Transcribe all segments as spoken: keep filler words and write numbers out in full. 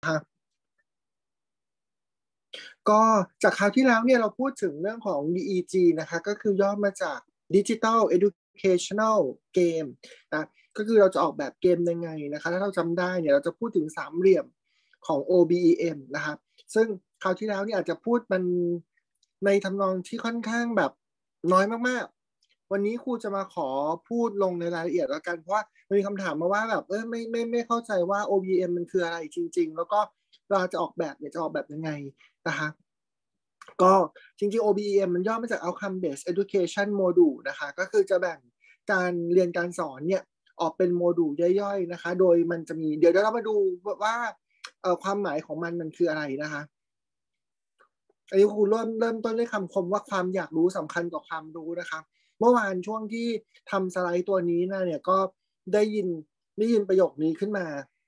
ก็จากคราวที่แล้วเนี่ยเราพูดถึงเรื่องของ ดี อี จี นะคะก็คือย่อมาจาก Digital Educational Game นะก็คือเราจะออกแบบเกมยังไงนะคะถ้าเราจำได้เนี่ยเราจะพูดถึงสามเหลี่ยมของ โอ บี อี เอ็ม นะคะซึ่งคราวที่แล้วเนี่ยอาจจะพูดมันในทำนองที่ค่อนข้างแบบน้อยมากๆวันนี้ครูจะมาขอพูดลงในรายละเอียดแล้วกันเพราะว่ามีคำถามมาว่าแบบเออไม่ไม่ไม่เข้าใจว่า โอ บี เอ็ม มันคืออะไรจริงๆแล้วก็เราจะออกแบบเนี่ยจะออกแบบยังไงนะคะก็จริงๆ โอ บี อี เอ็ม มันย่อมาจาก Outcome Based Education Module นะคะก็คือจะแบ่งการเรียนการสอนเนี่ยออกเป็นโมดูลย่อยๆนะคะโดยมันจะมีเดี๋ยวเรามาดูว่าเอ่อความหมายของมันมันคืออะไรนะคะอันนี้ครูเริ่มเริ่มต้นด้วยคำคมว่าความอยากรู้สำคัญกว่าความรู้นะคะเมื่อวานช่วงที่ทำสไลด์ตัวนี้นะเนี่ยก็ได้ยินได้ยินประโยคนี้ขึ้นมา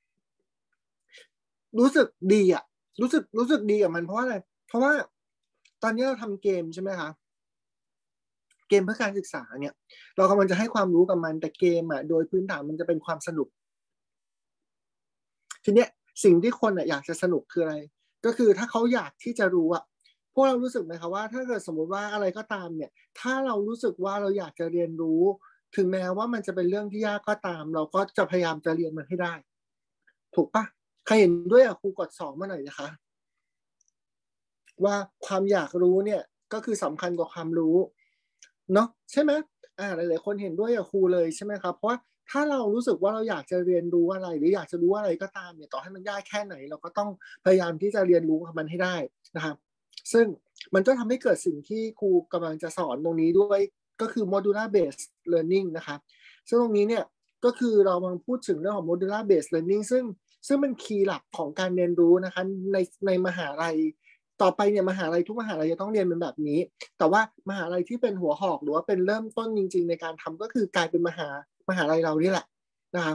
รู้สึกดีอ่ะรู้สึกรู้สึกดีกับมันเพราะว่าอะไรเพราะว่าตอนนี้เราทำเกมใช่ไหมคะเกมเพื่อการศึกษาเนี่ยเรากำลังจะให้ความรู้กับมันแต่เกมอ่ะโดยพื้นฐานมันจะเป็นความสนุกทีเนี้ยสิ่งที่คนอ่ะอยากจะสนุกคืออะไรก็คือถ้าเขาอยากที่จะรู้อ่ะพวกเรารู้สึกไหมคะว่าถ้าเกิดสมมุติว่าอะไรก็ตามเนี่ยถ้าเรารู้สึกว่าเราอยากจะเรียนรู้ถึงแม้ว่ามันจะเป็นเรื่องที่ยากก็ตามเราก็จะพยายามจะเรียนมันให้ได้ถูกปะใครเห็นด้วยอ่ะครูกดสองมาหน่อยนะคะว่าความอยากรู้เนี่ยก็คือสำคัญกว่าความรู้เนาะใช่ไหมอ่าหลายๆคนเห็นด้วยกับครูเลยใช่ไหมครับเพราะว่าถ้าเรารู้สึกว่าเราอยากจะเรียนรู้อะไรหรืออยากจะรู้อะไรก็ตามเนี่ยต่อให้มันยากแค่ไหนเราก็ต้องพยายามที่จะเรียนรู้กับมันให้ได้นะครับซึ่งมันก็ทำให้เกิดสิ่งที่ครูกำลังจะสอนตรงนี้ด้วยก็คือ modular based learning นะครับซึ่งตรงนี้เนี่ยก็คือเรากำลังพูดถึงเรื่องของ modular based learning ซึ่งซึ่งเป็นคีย์หลักของการเรียนรู้นะคะในในมหาลัยต่อไปเนี่ยมหาลัยทุกมหาลัยจะต้องเรียนเป็นแบบนี้แต่ว่ามหาลัยที่เป็นหัวหอกหรือว่าเป็นเริ่มต้นจริงๆในการทำก็คือกลายเป็นมหามหาลัยเรานี่แหละนะครับ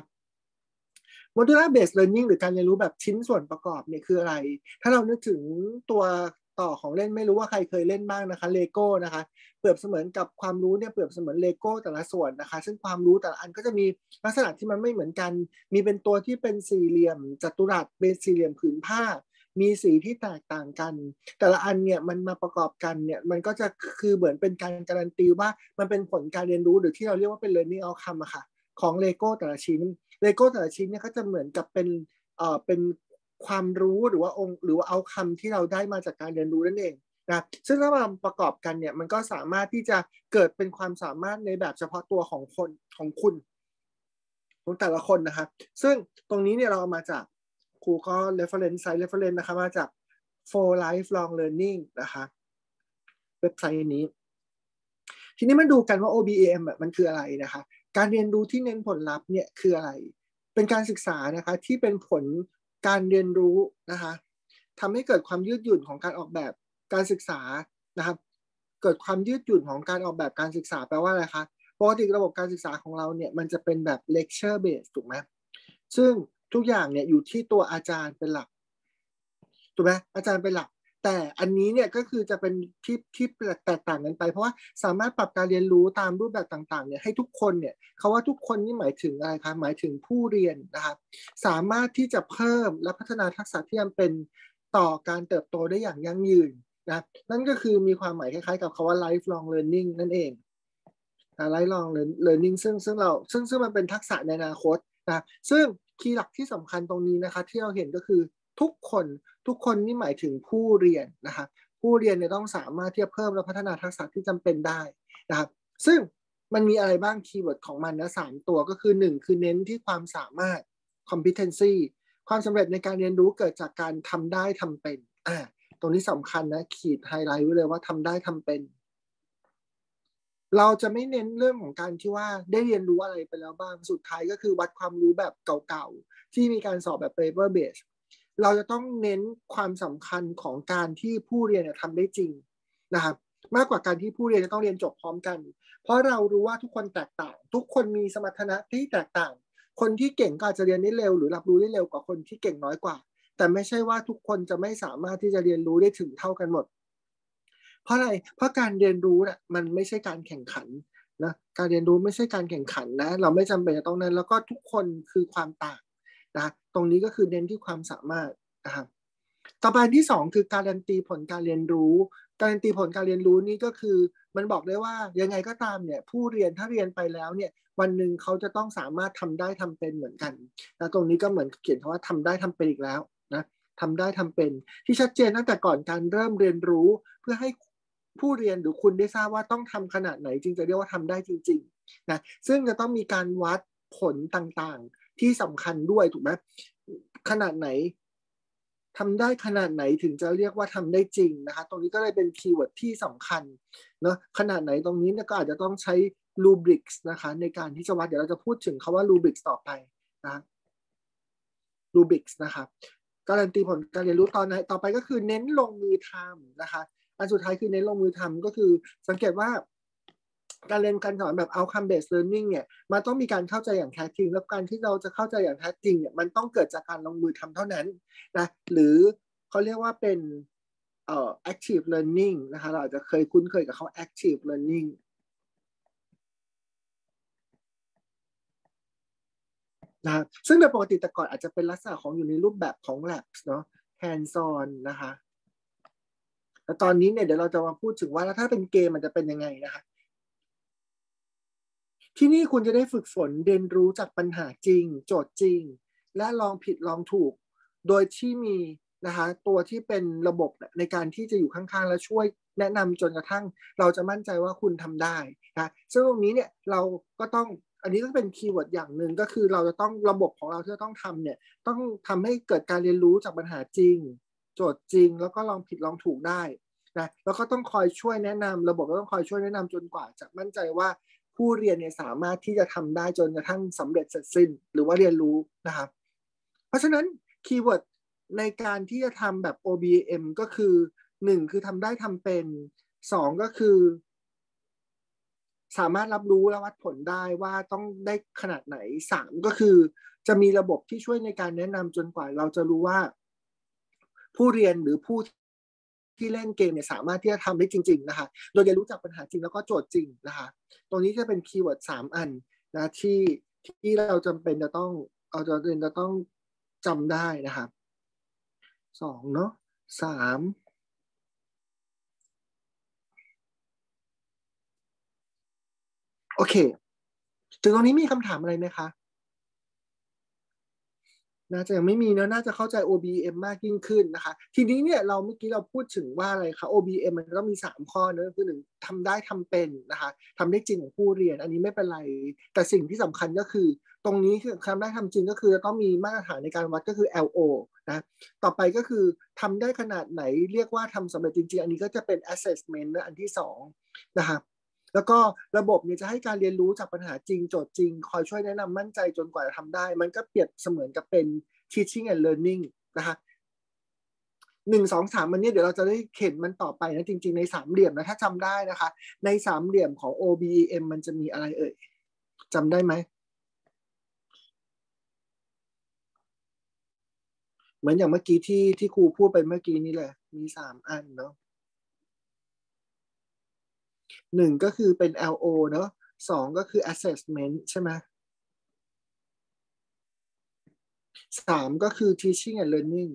modular based learning หรือการเรียนรู้แบบชิ้นส่วนประกอบเนี่ยคืออะไรถ้าเรานึกถึงตัวต่อของเล่นไม่รู้ว่าใครเคยเล่นบ้างนะคะเลโก้นะคะเปรียบเสมือนกับความรู้เนี่ยเปรียบเสมือนเลโก้แต่ละส่วนนะคะซึ่งความรู้แต่ละอันก็จะมีลักษณะที่มันไม่เหมือนกันมีเป็นตัวที่เป็นสี่เหลี่ยมจัตุรัสเป็นสี่เหลี่ยมผืนผ้ามีสีที่แตกต่างกันแต่ละอันเนี่ยมันมาประกอบกันเนี่ยมันก็จะคือเหมือนเป็นการการันตีว่ามันเป็นผลการเรียนรู้หรือที่เราเรียกว่าเป็น learning outcome อะค่ะของเลโก้แต่ละชิ้นเลโก้แต่ละชิ้นเนี่ยก็จะเหมือนกับเป็นเอ่อเป็นความรู้หรือว่าองค์หรือว่าเอาคำที่เราได้มาจากการเรียนรู้นั่นเองนะซึ่งถ้ามาประกอบกันเนี่ยมันก็สามารถที่จะเกิดเป็นความสามารถในแบบเฉพาะตัวของคนของคุณของแต่ละคนนะครับซึ่งตรงนี้เนี่ยเราเอามาจากครูก็ reference site reference นะคะมาจาก for lifelong learning นะคะเว็บไซต์นี้ทีนี้มาดูกันว่า โอ บี อี เอ็ม มันคืออะไรนะคะการเรียนรู้ที่เน้นผลลัพธ์เนี่ยคืออะไรเป็นการศึกษานะคะที่เป็นผลการเรียนรู้นะคะทำให้เกิดความยืดหยุ่นของการออกแบบการศึกษานะครับเกิดความยืดหยุ่นของการออกแบบการศึกษาแปลว่าอะไรคะปกติระบบการศึกษาของเราเนี่ยมันจะเป็นแบบ lecture base ถูกไหมซึ่งทุกอย่างเนี่ยอยู่ที่ตัวอาจารย์เป็นหลักถูกไหมอาจารย์เป็นหลักแต่อันนี้เนี่ยก็คือจะเป็นที่ที่แตกต่างกันไปเพราะว่าสามารถปรับการเรียนรู้ตามรูปแบบต่างๆเนี่ยให้ทุกคนเนี่ยเขาว่าทุกคนนี่หมายถึงอะไรคะหมายถึงผู้เรียนนะครับสามารถที่จะเพิ่มและพัฒนาทักษะที่จำเป็นต่อการเติบโตได้อย่างยั่งยืนนะนั่นก็คือมีความหมายคล้ายๆกับคำว่า lifelong learning นั่นเองนะ lifelong learning ซึ่งซึ่งเราซึ่งซึ่งมันเป็นทักษะในอนาคตนะซึ่งคีย์หลักที่สำคัญตรงนี้นะคะที่เราเห็นก็คือทุกคนทุกคนนี่หมายถึงผู้เรียนนะคะผู้เรียนเนี่ยต้องสามารถที่จะเพิ่มและพัฒนาทักษะที่จำเป็นได้นะครับซึ่งมันมีอะไรบ้างคีย์เวิร์ดของมันนะสามตัวก็คือหนึ่งคือเน้นที่ความสามารถ competency ความสำเร็จในการเรียนรู้เกิดจากการทำได้ทำเป็นอ่าตรงนี้สำคัญนะขีดไฮไลท์ไว้เลยว่าทำได้ทำเป็นเราจะไม่เน้นเรื่องของการที่ว่าได้เรียนรู้อะไรไปแล้วบ้างสุดท้ายก็คือวัดความรู้แบบเก่าๆที่มีการสอบแบบ paper based เราจะต้องเน้นความสำคัญของการที่ผู้เรียนทำได้จริงนะครับมากกว่าการที่ผู้เรียนจะต้องเรียนจบพร้อมกันเพราะเรารู้ว่าทุกคนแตกต่างทุกคนมีสมรรถนะที่แตกต่างคนที่เก่งก็อาจจะเรียนได้เร็วหรือรับรู้ได้เร็วกว่าคนที่เก่งน้อยกว่าแต่ไม่ใช่ว่าทุกคนจะไม่สามารถที่จะเรียนรู้ได้ถึงเท่ากันหมดเพราะอะไรเพราะการเรียนรู้น่ะมันไม่ใช่การแข่งขันนะการเรียนรู้ไม่ใช่การแข่งขันนะเราไม่จำเป็นจะต้องนั้นแล้วก็ทุกคนคือความต่างนะตรงนี้ก็คือเน้นที่ความสามารถนะครับต่อไปที่สองคือการันตีผลการเรียนรู้การันตีผลการเรียนรู้นี่ก็คือมันบอกได้ว่ายังไงก็ตามเนี่ยผู้เรียนถ้าเรียนไปแล้วเนี่ยวันหนึ่งเขาจะต้องสามารถทำได้ทำเป็นเหมือนกันนะตรงนี้ก็เหมือนเขียนคำว่าทำได้ทำเป็นอีกแล้วนะทำได้ทำเป็นที่ชัดเจนตั้งแต่ก่อนการเริ่มเรียนรู้เพื่อให้ผู้เรียนหรือคุณได้ทราบว่าต้องทำขนาดไหนจึงจะเรียกว่าทำได้จริงๆนะซึ่งจะต้องมีการวัดผลต่างๆที่สำคัญด้วยถูกไหมขนาดไหนทำได้ขนาดไหนถึงจะเรียกว่าทำได้จริงนะคะตรงนี้ก็เลยเป็นคีย์เวิร์ดที่สำคัญเนาะขนาดไหนตรงนี้ก็อาจจะต้องใช้รูบริกส์นะคะในการที่จะวัดเดี๋ยวเราจะพูดถึงคำว่ารูบริกส์ต่อไปนะรูบริกส์นะคะการันตีผลการเรียนรู้ตอนไหนต่อไปก็คือเน้นลงมือทำนะคะอันสุดท้ายคือเน้นลงมือทำก็คือสังเกตว่าการเรียนการสอนแบบ outcome based learning เนี่ยมันต้องมีการเข้าใจอย่างแท้จริงแล้วการที่เราจะเข้าใจอย่างแท้จริงเนี่ยมันต้องเกิดจากการลงมือทำเท่านั้นนะหรือเขาเรียกว่าเป็นเอ่อ active learning นะคะเราอาจจะเคยคุ้นเคยกับเขา active learning นะซึ่งโดยปกติแต่ก่อนอาจจะเป็นลักษณะของอยู่ในรูปแบบของ labs เนาะ hands on นะคะแต่ตอนนี้เนี่ยเดี๋ยวเราจะมาพูดถึงว่าแล้วถ้าเป็นเกมมันจะเป็นยังไงนะคะที่นี่คุณจะได้ฝึกฝนเรียนรู้จากปัญหาจริงโจทย์จริงและลองผิดลองถูกโดยที่มีนะคะตัวที่เป็นระบบในการที่จะอยู่ข้างๆและช่วยแนะนำจนกระทั่งเราจะมั่นใจว่าคุณทำได้นะซึ่งตรงนี้เนี่ยเราก็ต้องอันนี้ก็เป็นคีย์เวิร์ดอย่างหนึ่งก็คือเราจะต้องระบบของเราที่เราต้องทำเนี่ยต้องทำให้เกิดการเรียนรู้จากปัญหาจริงโจทย์จริงแล้วก็ลองผิดลองถูกได้นะแล้วก็ต้องคอยช่วยแนะนำระบบก็ต้องคอยช่วยแนะนำจนกว่าจะมั่นใจว่าผู้เรียนเนี่ยสามารถที่จะทำได้จนกระทั่งสำเร็จเสร็จสิ้นหรือว่าเรียนรู้นะครับเพราะฉะนั้นคีย์เวิร์ดในการที่จะทำแบบ โอ บี เอ็ม ก็คือหนึ่งคือทำได้ทำเป็นสองก็คือสามารถรับรู้และวัดผลได้ว่าต้องได้ขนาดไหนสามก็คือจะมีระบบที่ช่วยในการแนะนำจนกว่าเราจะรู้ว่าผู้เรียนหรือผู้ที่เล่นเกมเนี่ยสามารถที่จะทำได้จริงๆนะคะโดยเรียนรู้จากปัญหาจริงแล้วก็โจทย์จริงนะคะตรงนี้จะเป็นคีย์เวิร์ดสามอันนะที่ที่เราจำเป็นจะต้องเราจะเป็นจะต้องจำได้นะคะสองเนาะสามโอเคถึงตรงนี้มีคำถามอะไรไหมคะน่าจะยังไม่มีเนอะน่าจะเข้าใจ โอ บี เอ็ม มากยิ่งขึ้นนะคะทีนี้เนี่ยเราเมื่อกี้เราพูดถึงว่าอะไรคะ โอ บี เอ็ม มันต้องมีสามข้อเนอะคือหนึ่งทำได้ทำเป็นนะคะทำได้จริงของผู้เรียนอันนี้ไม่เป็นไรแต่สิ่งที่สำคัญก็คือตรงนี้คือทำได้ทำจริงก็คือจะต้องมีมาตรฐานในการวัดก็คือ แอล โอ นะต่อไปก็คือทำได้ขนาดไหนเรียกว่าทำสำเร็จจริงๆอันนี้ก็จะเป็น assessment นะอันที่สองนะคะแล้วก็ระบบเนี่ยจะให้การเรียนรู้จากปัญหาจริงโจทย์จริงคอยช่วยแนะนำมั่นใจจนกว่าจะทำได้มันก็เปรียบเสมือนกับเป็น teaching and learning นะคะหนึ่งสองสามวันนี้เดี๋ยวเราจะได้เข็นมันต่อไปนะจริงๆในสามเหลี่ยมนะถ้าจำได้นะคะในสามเหลี่ยมของ โอ บี เอ็ม มันจะมีอะไรเอ่ยจำได้ไหมเหมือนอย่างเมื่อกี้ที่ที่ครูพูดไปเมื่อกี้นี่เลยมีสามอันเนาะหนึ่งก็คือเป็น แอล โอ เนาะสองก็คือ assessment ใช่ไหมสามก็คือ teaching and learning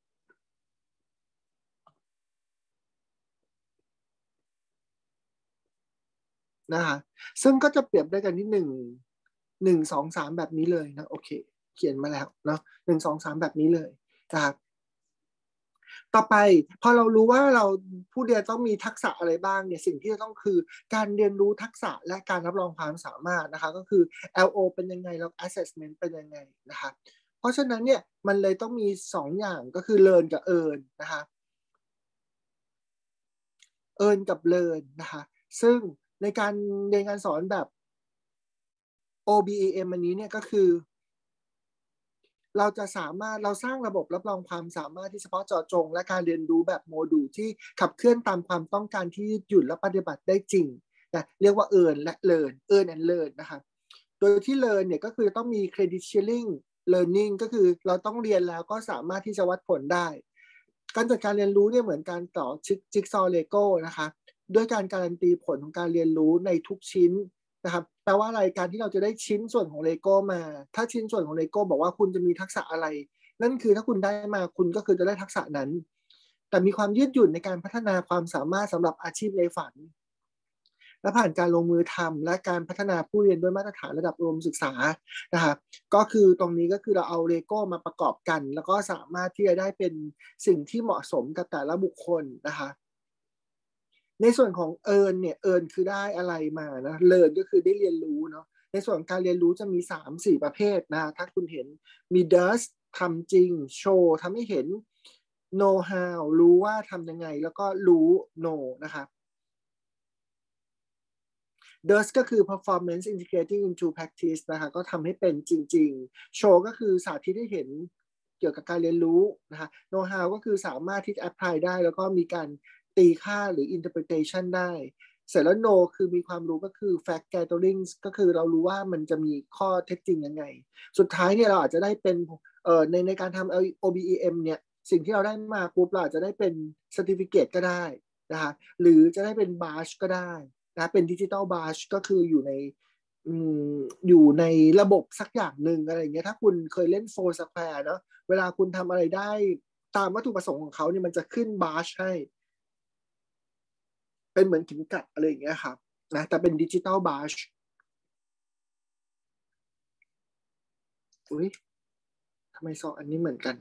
นะคะซึ่งก็จะเปรียบได้กันที่หนึ่งหนึ่งสองสามแบบนี้เลยนะโอเคเขียนมาแล้วเนาะหนึ่งสองสามแบบนี้เลยนะครับต่อไปพอเรารู้ว่าเราผู้เรียนต้องมีทักษะอะไรบ้างเนี่ยสิ่งที่จะต้องคือการเรียนรู้ทักษะและการรับรองความสามารถนะคะก็คือ แอล โอ เป็นยังไงแล้ว assessment เป็นยังไงนะคะเพราะฉะนั้นเนี่ยมันเลยต้องมีสองอย่างก็คือ learn กับ earn นะคะ earn กับ learn นะคะซึ่งในการเรียนการสอนแบบ โอ บี เอ็ม อันนี้เนี่ยก็คือเราจะสามารถเราสร้างระบบรับรองความสามารถที่เฉพาะเจาะจงและการเรียนรู้แบบโมดูลที่ขับเคลื่อนตามความต้องการที่ยืดหยุ่นและปฏิบัติได้จริงนะเรียกว่า earn และ learn earn and learn นะคะโดยที่ learn เนี่ยก็คือต้องมี credentialing learning ก็คือเราต้องเรียนแล้วก็สามารถที่จะวัดผลได้การจัดการเรียนรู้เนี่ยเหมือนการต่อจิ๊กซอว์เลโก้นะคะด้วยการการันตีผลของการเรียนรู้ในทุกชิ้นนะครับแปลว่าอะไรการที่เราจะได้ชิ้นส่วนของเลโก้มาถ้าชิ้นส่วนของเลโก้บอกว่าคุณจะมีทักษะอะไรนั่นคือถ้าคุณได้มาคุณก็คือจะได้ทักษะนั้นแต่มีความยืดหยุ่นในการพัฒนาความสามารถสำหรับอาชีพในฝันและผ่านการลงมือทำและการพัฒนาผู้เรียนด้วยมาตรฐานระดับอุดมศึกษานะครับก็คือตรงนี้ก็คือเราเอาเลโก้มาประกอบกันแล้วก็สามารถที่จะได้เป็นสิ่งที่เหมาะสมกับแต่ละบุคคลนะคะในส่วนของเอิร์นเนี่ยเอิร์นคือได้อะไรมานะเลิร์นก็คือได้เรียนรู้เนาะในส่วนการเรียนรู้จะมี สามถึงสี่ ประเภทนะถ้าคุณเห็นมี does ทำจริงโชว์ทำให้เห็น know how รู้ว่าทำยังไงแล้วก็รู้ know นะคะ does ก็คือ performance integrating into practice นะคะก็ทำให้เป็นจริงๆ show ก็คือสาธิตให้เห็นเกี่ยวกับการเรียนรู้นะคะ know how ก็คือสามารถที่จะ apply ได้แล้วก็มีการตีค่าหรือ interpretation ได้เสร็จแล้ว know คือมีความรู้ก็คือ fact gathering ก็คือเรารู้ว่ามันจะมีข้อเท็จจริงยังไงสุดท้ายเนี่ยเราอาจจะได้เป็นเอ่อในในการทำ โอ บี อี เอ็ม เนี่ยสิ่งที่เราได้มาปุ๊บเราอาจจะได้เป็น certificate ก็ได้นะคะหรือจะได้เป็น badge ก็ได้นะเป็นดิจิตอลบาชก็คืออยู่ในอยู่ในระบบสักอย่างหนึ่งอะไรอย่างเงี้ยถ้าคุณเคยเล่นโฟร์สแควร์เนาะเวลาคุณทำอะไรได้ตามวัตถุประสงค์ของเขาเนี่ยมันจะขึ้นบาชให้เป็นเหมือนเข็มกลัดอะไรอย่างเงี้ยครับนะแต่เป็นดิจิตอลบาชอุ้ยทำไมสองอันนี้เหมือนกัน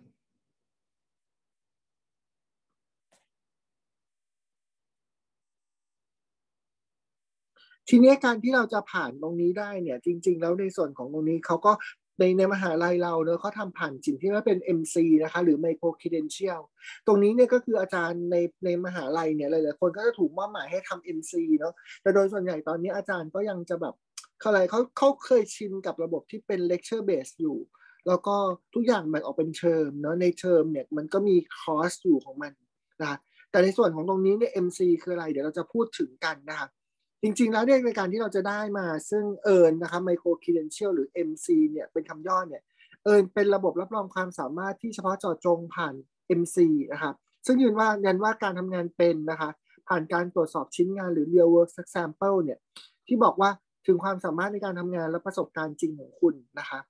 ทีนี้การที่เราจะผ่านตรงนี้ได้เนี่ยจริงๆแล้วในส่วนของตรงนี้เขาก็ในในมหาลัยเราเนอะเขาทำผ่านสิ่งที่เรียกว่าเป็น เอ็ม ซี นะคะหรือ Micro Credential ตรงนี้เนี่ยก็คืออาจารย์ในในมหาลัยเนี่ยหลายๆคนก็จะถูกมอบหมายให้ทำ เอ็ม ซี เนาะแต่โดยส่วนใหญ่ตอนนี้อาจารย์ก็ยังจะแบบเขาอะไรเขาเขาเคยชินกับระบบที่เป็น lecture base อยู่แล้วก็ทุกอย่างแบ่งออกเป็นเทอมเนาะในเทอมเนี่ยมันก็มีคอร์สอยู่ของมันนะแต่ในส่วนของตรงนี้เนี่ย เอ็ม ซี คืออะไรเดี๋ยวเราจะพูดถึงกันนะคะจริงๆแล้วเนี่ยในการที่เราจะได้มาซึ่งเอิร์นนะคะ Micro Credential หรือ เอ็ม ซี เนี่ยเป็นคำย่อเนี่ยเอิร์นเป็นระบบรับรองความสามารถที่เฉพาะเจาะจงผ่าน เอ็ม ซี นะคะซึ่งยืนว่ายันว่าการทำงานเป็นนะคะผ่านการตรวจสอบชิ้นงานหรือ real work sample เนี่ยที่บอกว่าถึงความสามารถในการทำงานและประสบการณ์จริงของคุณนะคะ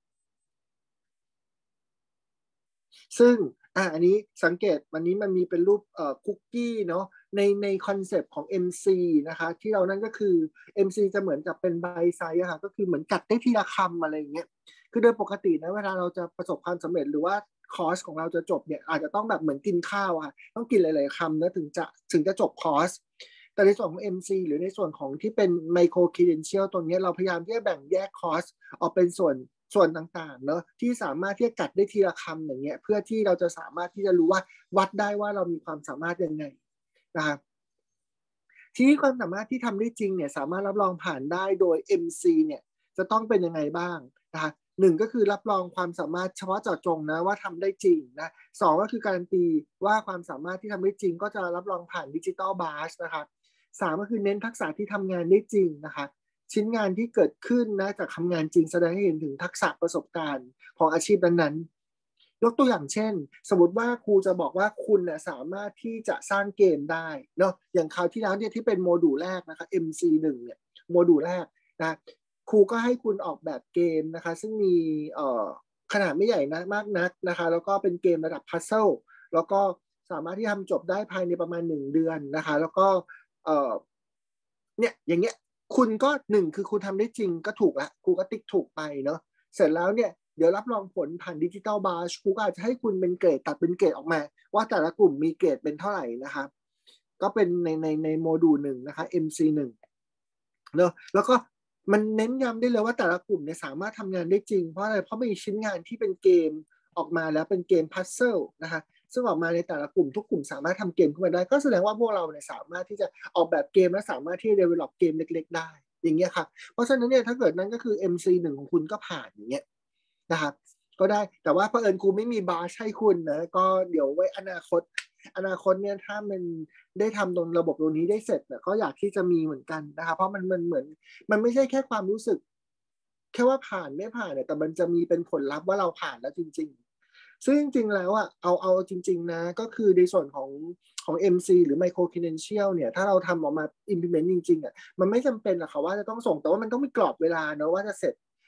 ซึ่งอ่ะอันนี้สังเกตวันนี้มันมีเป็นรูปเอ่อคุกกี้เนาะในในคอนเซปต์ของ เอ็ม ซี นะคะที่เรานั่นก็คือ เอ็ม ซี จะเหมือนกับเป็นไบไซส์อะค่ะก็คือเหมือนกัดได้ทีละคำอะไรอย่างเงี้ยคือโดยปกตินะเวลาเราจะประสบความสำเร็จหรือว่าคอร์สของเราจะจบเนี่ยอาจจะต้องแบบเหมือนกินข้าวอะต้องกินหลายๆคำนะถึงจะถึงจะจบคอร์สแต่ในส่วนของ เอ็ม ซี หรือในส่วนของที่เป็น Micro Credential ตรงนี้เราพยายามที่จะแบ่งแยกคอร์สออกเป็นส่วนส่วนต่างๆเนอะที่สามารถที่จะกัดได้ทีละคำอย่างเงี้ยเพื่อที่เราจะสามารถที่จะรู้ว่าวัดได้ว่าเรามีความสามารถยังไงนะครับทีนี้ความสามารถที่ทำได้จริงเนี่ยสามารถรับรองผ่านได้โดย เอ็ม ซี เนี่ยจะต้องเป็นยังไงบ้างนะคะหนึ่งก็คือรับรองความสามารถเฉพาะเจาะจงนะว่าทำได้จริงนะสองก็คือการันตีว่าความสามารถที่ทำได้จริงก็จะรับรองผ่านดิจิตอลบาสนะคะสามก็คือเน้นทักษะที่ทำงานได้จริงนะคะชิ้นงานที่เกิดขึ้นนะจากทำงานจริงแสดงให้เห็นถึงทักษะประสบการณ์ของอาชีพนั้นๆยกตัวอย่างเช่นสมมติว่าครูจะบอกว่าคุณนะสามารถที่จะสร้างเกมได้เนาะอย่างคราวที่แล้วเนี่ยที่เป็นโมดูลแรกนะคะ เอ็ม ซี หนึ่งเนี่ยโมดูลแรกนะครูก็ให้คุณออกแบบเกมนะคะซึ่งมีเอ่อขนาดไม่ใหญ่นะมากนักนะคะแล้วก็เป็นเกมระดับพัซเซิลแล้วก็สามารถที่ทำจบได้ภายในประมาณหนึ่งเดือนนะคะแล้วก็เอ่อเนี่ยอย่างเงี้ยคุณก็หนึ่งคือคุณทำได้จริงก็ถูกละครูก็ติ๊กถูกไปเนาะเสร็จแล้วเนี่ยเดี๋ยวรับรองผลผ่านดิจิตอลบาร์ครูก็อาจจะให้คุณเป็นเกรดตัดเป็นเกรดออกมาว่าแต่ละกลุ่มมีเกรดเป็นเท่าไหร่นะคะก็เป็นในในในโมดูลหนึ่งนะคะ เอ็ม ซี หนึ่งเนอะแล้วก็มันเน้นย้ำได้เลยว่าแต่ละกลุ่มเนี่ยสามารถทำงานได้จริงเพราะอะไรเพราะมีชิ้นงานที่เป็นเกมออกมาแล้วเป็นเกมพัซเซิลนะคะซึ่งออกมาในแต่ละกลุ่มทุกกลุ่มสามารถทำเกมขึ้นมาได้ก็แสดงว่าพวกเราเนี่ยสามารถที่จะออกแบบเกมและสามารถที่จะ develop เกมเล็กๆได้อย่างเงี้ยค่ะเพราะฉะนั้นเนี่ยถ้าเกิดนั่นก็คือ เอ็ม ซี หนึ่งของคุณก็ผ่านอย่างเงี้ยนะครับก็ได้แต่ว่าเผอิญครูไม่มีบาร์ให้คุณนะก็เดี๋ยวไว้อนาคตอนาคตเนี่ยถ้ามันได้ทำตรงระบบตรงนี้ได้เสร็จเนี่ยก็อยากที่จะมีเหมือนกันนะคะเพราะมันมันเหมือนมันไม่ใช่แค่ความรู้สึกแค่ว่าผ่านไม่ผ่านเนี่ยแต่มันจะมีเป็นผลลัพธ์ว่าเราผ่านแล้วจริงๆซึ่งจริงๆแล้วอ่ะเอาเอาจริงๆนะก็คือในส่วนของของ เอ็ม ซี หรือ Micro Credential เนี่ยถ้าเราทำออกมา implement จริงๆอ่ะมันไม่จำเป็นหรอกค่ะว่าจะต้องส่งแต่ว่ามันต้องมีกรอบเวลาเนาะว่าจะเสร็จ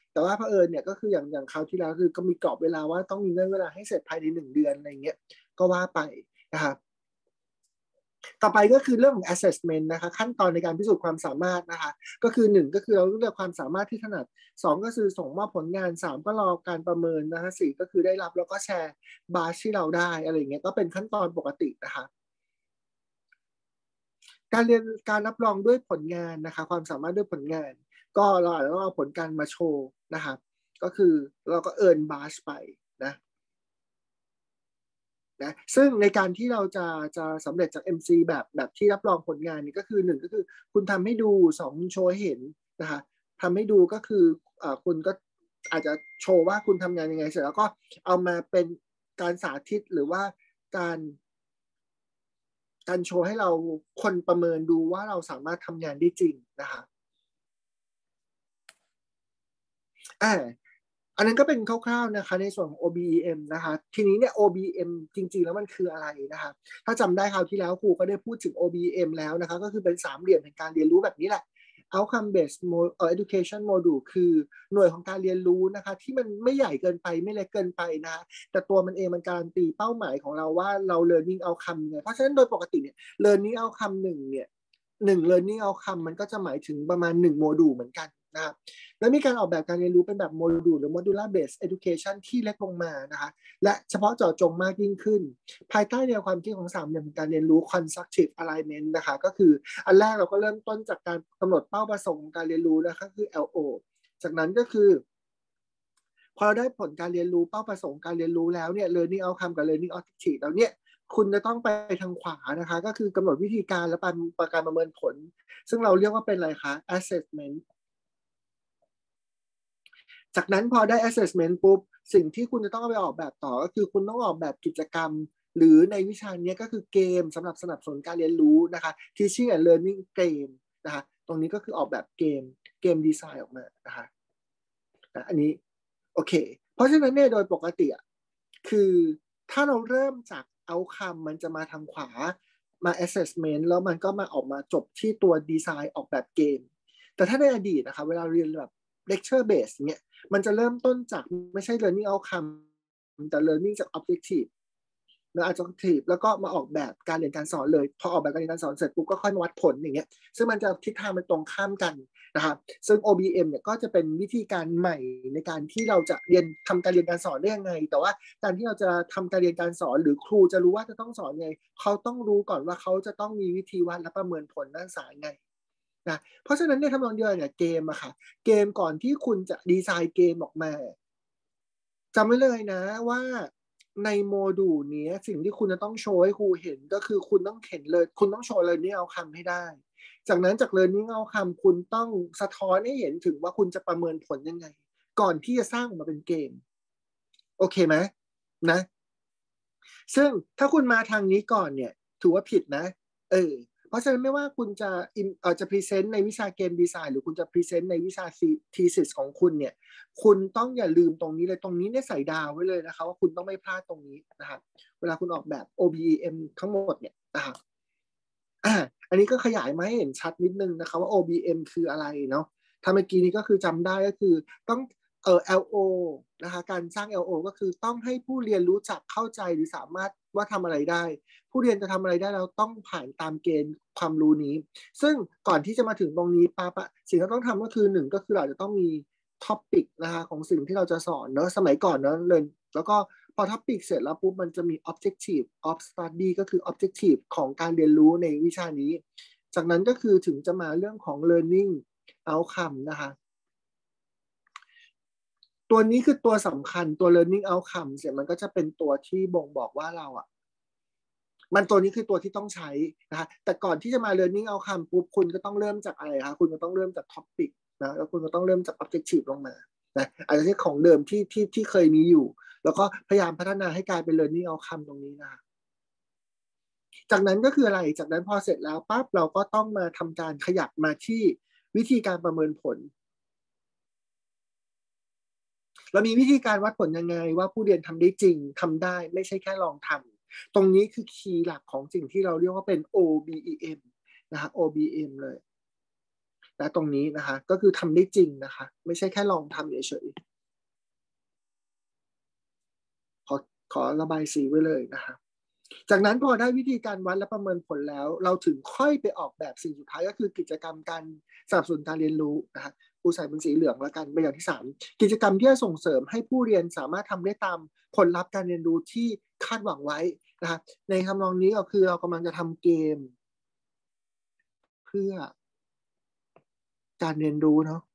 แต่ว่าเผอิญเนี่ยก็คืออย่างอย่างคราวที่แล้วคือก็มีกรอบเวลาว่าต้องมีเงื่อนเวลาให้เสร็จภายในหนึ่งเดือนอะไรเงี้ยก็ว่าไปนะครับต่อไปก็คือเรื่องของ assessment นะคะขั้นตอนในการพิสูจน์ความสามารถนะคะก็คือหนึ่งก็คือเราเลือกความสามารถที่ถนัดสองก็คือส่งมอบผลงานสามก็รอการประเมินนะคะสี่ก็คือได้รับแล้วก็แชร์บาชที่เราได้อะไรเงี้ยก็เป็นขั้นตอนปกตินะคะการเรียนการรับรองด้วยผลงานนะคะความสามารถด้วยผลงานก็เราอาจจะต้องเอาผลการมาโชว์นะคะก็คือเราก็เอิร์นบาชไปนะนะซึ่งในการที่เราจะจะสำเร็จจาก เอ็ม ซี แบบแบบที่รับรองผลงานนี่ก็คือหนึ่งก็คือคุณทำให้ดูสองโชว์ให้เห็นนะคะทำให้ดูก็คืออ่าคุณก็อาจจะโชว์ว่าคุณทำงานยังไงเสร็จแล้วก็เอามาเป็นการสาธิตหรือว่าการการโชว์ให้เราคนประเมินดูว่าเราสามารถทำงานได้จริงนะคะอ่าอันนั้นก็เป็นคร่าวๆนะคะในส่วนของ โอ บี อี เอ็ม นะคะทีนี้เนี่ย โอ บี อี เอ็ม จริงๆแล้วมันคืออะไรนะคะถ้าจำได้คราวที่แล้วครูก็ได้พูดถึง โอ บี อี เอ็ม แล้วนะคะก็คือเป็นสามเหลี่ยมแห่งการเรียนรู้แบบนี้แหละ outcome based education module คือหน่วยของการเรียนรู้นะคะที่มันไม่ใหญ่เกินไปไม่เล็กเกินไปนะแต่ตัวมันเองมันการันตีเป้าหมายของเราว่าเรา learning outcome ไงเพราะฉะนั้นโดยปกติเนี่ย learning outcome หนึ่งเนี่ยหนึ่ง learning outcome มันก็จะหมายถึงประมาณหนึ่งโมดูลเหมือนกันนะครับแล้วมีการออกแบบการเรียนรู้เป็นแบบโมดูลหรือ modular based education ที่เล็กลงมานะคะและเฉพาะเจาะจงมากยิ่งขึ้นภายใต้แนวความคิดของสามเหลี่ยมการเรียนรู้ constructive alignment นะคะก็คืออันแรกเราก็เริ่มต้นจากการกำหนดเป้าประสงค์ของการเรียนรู้นะคะคือ แอล โอ จากนั้นก็คือพอเราได้ผลการเรียนรู้เป้าประสงค์การเรียนรู้แล้วเนี่ย learning outcome กับ learning objective แล้วเนี่ยคุณจะต้องไปทางขวานะคะก็คือกำหนดวิธีการและประการประเมินผลซึ่งเราเรียกว่าเป็นอะไรคะ assessment จากนั้นพอได้ assessment ปุ๊บสิ่งที่คุณจะต้องเอาไปออกแบบต่อก็คือคุณต้องออกแบบกิจกรรมหรือในวิชานี้ก็คือเกมสำหรับสนับสนุนการเรียนรู้นะคะ teaching and learning game นะคะตรงนี้ก็คือออกแบบเกมเกมดีไซน์ออกมานะคะอันนี้โอเคเพราะฉะนั้นเนี่ยโดยปกติคือถ้าเราเริ่มจาก outcome มันจะมาทางขวามา assessment แล้วมันก็มาออกมาจบที่ตัวดีไซน์ออกแบบเกมแต่ถ้าในอดีตนะคะเวลาเรียนแบบ lecture base เนี่ยมันจะเริ่มต้นจากไม่ใช่ learning outcome แต่ learning จาก objective แล้ว objective แล้วก็มาออกแบบการเรียนการสอนเลยพอออกแบบการเรียนการสอนเสร็จปุ๊บก็ค่อยมาวัดผลอย่างเงี้ยซึ่งมันจะทิศทางมันตรงข้ามกันนะครับซึ่ง โอ บี เอ็ม เนี่ยก็จะเป็นวิธีการใหม่ในการที่เราจะเรียนทำการเรียนการสอนได้ยังไงแต่ว่าการที่เราจะทำการเรียนการสอนหรือครูจะรู้ว่าจะต้องสอนไงเขาต้องรู้ก่อนว่าเขาจะต้องมีวิธีวัดและประเมินผลนักศึกษาไงนะเพราะฉะนั้นเนี่ยทำนองเดียวเนี่ยเกมอะค่ะเกมก่อนที่คุณจะดีไซน์เกมออกมาจำไว้เลยนะว่าในโมดูลนี้สิ่งที่คุณจะต้องโชว์ให้ครูเห็นก็คือคุณต้องเห็นเลยคุณต้องโชว์ learning outcome ให้ได้จากนั้นจาก learning outcome คุณต้องสะท้อนให้เห็นถึงว่าคุณจะประเมินผลยังไงก่อนที่จะสร้างออกมาเป็นเกมโอเคไหมนะซึ่งถ้าคุณมาทางนี้ก่อนเนี่ยถือว่าผิดนะเออเพราะฉะนั้นไม่ว่าคุณจะเอ่อจะพรีเซนต์ในวิชาเกมดีไซน์หรือคุณจะพรีเซนต์ในวิชาทีซิสของคุณเนี่ยคุณต้องอย่าลืมตรงนี้เลยตรงนี้เนี่ยใส่ดาวไว้เลยนะคะว่าคุณต้องไม่พลาดตรงนี้นะครับเวลาคุณออกแบบ โอ บี อี เอ็ม ทั้งหมดเนี่ยนะครับอ่าอันนี้ก็ขยายมาให้เห็นชัดนิดนึงนะคะว่า โอ บี เอ็ม คืออะไรเนาะถ้าเมื่อกี้นี้ก็คือจำได้ก็คือต้องเอ่อ แอล โอ นะคะการสร้าง แอล โอ ก็คือต้องให้ผู้เรียนรู้จักเข้าใจหรือสามารถว่าทำอะไรได้ผู้เรียนจะทำอะไรได้เราต้องผ่านตามเกณฑ์ความรู้นี้ซึ่งก่อนที่จะมาถึงตรงนี้ปั๊บอะสิ่งที่ต้องทำก็คือหนึ่งก็คือเราจะต้องมีท็อปิกนะคะของสิ่งที่เราจะสอนเนอะสมัยก่อนเนอะเลยแล้วก็พอท็อปิกเสร็จแล้วปุ๊บมันจะมี objective of study ก็คือ objective ของการเรียนรู้ในวิชานี้จากนั้นก็คือถึงจะมาเรื่องของ learning outcome นะคะตัวนี้คือตัวสำคัญตัว learning outcome เสร็จมันก็จะเป็นตัวที่บ่งบอกว่าเราอะมันตัวนี้คือตัวที่ต้องใช้นะคะแต่ก่อนที่จะมา learning outcome ปุ๊บคุณก็ต้องเริ่มจากอะไรคะคุณก็ต้องเริ่มจาก topic นะแล้วคุณก็ต้องเริ่มจาก objective ลงมานะอาจจะใช้ของเดิมที่ที่ที่เคยมีอยู่แล้วก็พยายามพัฒนาให้กลายเป็น learning outcome ตรงนี้นะคะจากนั้นก็คืออะไรจากนั้นพอเสร็จแล้วปั๊บเราก็ต้องมาทำการขยับมาที่วิธีการประเมินผลเรามีวิธีการวัดผลยังไงว่าผู้เรียนทำได้จริงทำได้ไม่ใช่แค่ลองทำตรงนี้คือคีย์หลักของสิ่งที่เราเรียกว่าเป็น โอ บี อี เอ็ม นะคะ โอ บี เอ็ม เลยนะตรงนี้นะคะก็คือทำได้จริงนะคะไม่ใช่แค่ลองทำเฉยๆขอขอระบายสีไว้เลยนะคะจากนั้นพอได้วิธีการวัดและประเมินผลแล้วเราถึงค่อยไปออกแบบสิ่งสุดท้ายก็คือกิจกรรมการสนับสนุนการเรียนรู้นะคะครูใส่เป็นสีเหลืองแล้วกันเป็นอย่างที่สามกิจกรรมที่จะส่งเสริมให้ผู้เรียนสามารถทำได้ตามผลลัพธ์การเรียนรู้ที่คาดหวังไว้นะคะในคำนองนี้ก็คือเรากำลังจะทำเกมเพื่อการเรียนรู้เนาะ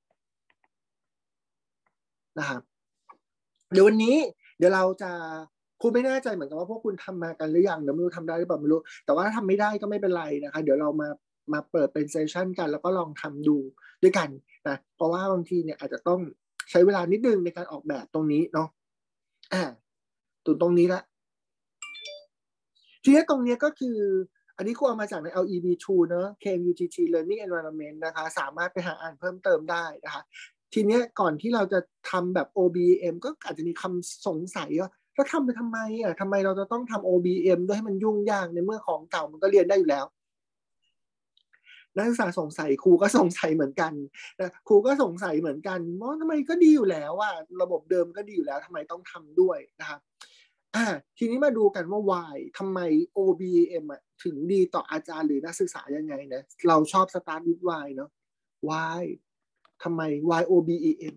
นะครับเดี๋ยววันนี้เดี๋ยวเราจะครูไม่แน่ใจเหมือนกันว่าพวกคุณทำมากันหรือยังเดี๋ยวไม่รู้ทำได้หรือเปล่าไม่รู้แต่ว่าถ้าทำไม่ได้ก็ไม่เป็นไรนะคะเดี๋ยวเรามามาเปิดเป็นเซสชันกันแล้วก็ลองทำดูด้วยกันนะเพราะว่าบางทีเนี่ยอาจจะต้องใช้เวลานิดนึงในการออกแบบตรงนี้เนาะอ่าตุนตรงนี้ละทีนี้ตรงนี้ก็คืออันนี้ครูเอามาจากใน แอล อี บี ทู เนอะ เค เอ็ม ยู ที ที Learning Environment นะคะสามารถไปหาอ่านเพิ่มเติมได้นะคะทีนี้ก่อนที่เราจะทำแบบ โอ บี เอ็ม ก็อาจจะมีคำสงสัยว่าแล้วทำไปทำไมอ่ะทำไมเราจะต้องทำ โอ บี เอ็ม ด้วยให้มันยุ่งยากในเมื่อของเก่ามันก็เรียนได้อยู่แล้วนักศึกษาสงสัยครูก็สงสัยเหมือนกันนะครูก็สงสัยเหมือนกันว่าทำไมก็ดีอยู่แล้วว่าระบบเดิมก็ดีอยู่แล้วทำไมต้องทำด้วยนะครับอ่าทีนี้มาดูกันว่า why ทำไม โอ บี เอ็ม อ่ะถึงดีต่ออาจารย์หรือนักศึกษายังไงนะเราชอบ start with why เนาะ why ทำไม why โอ บี เอ็ม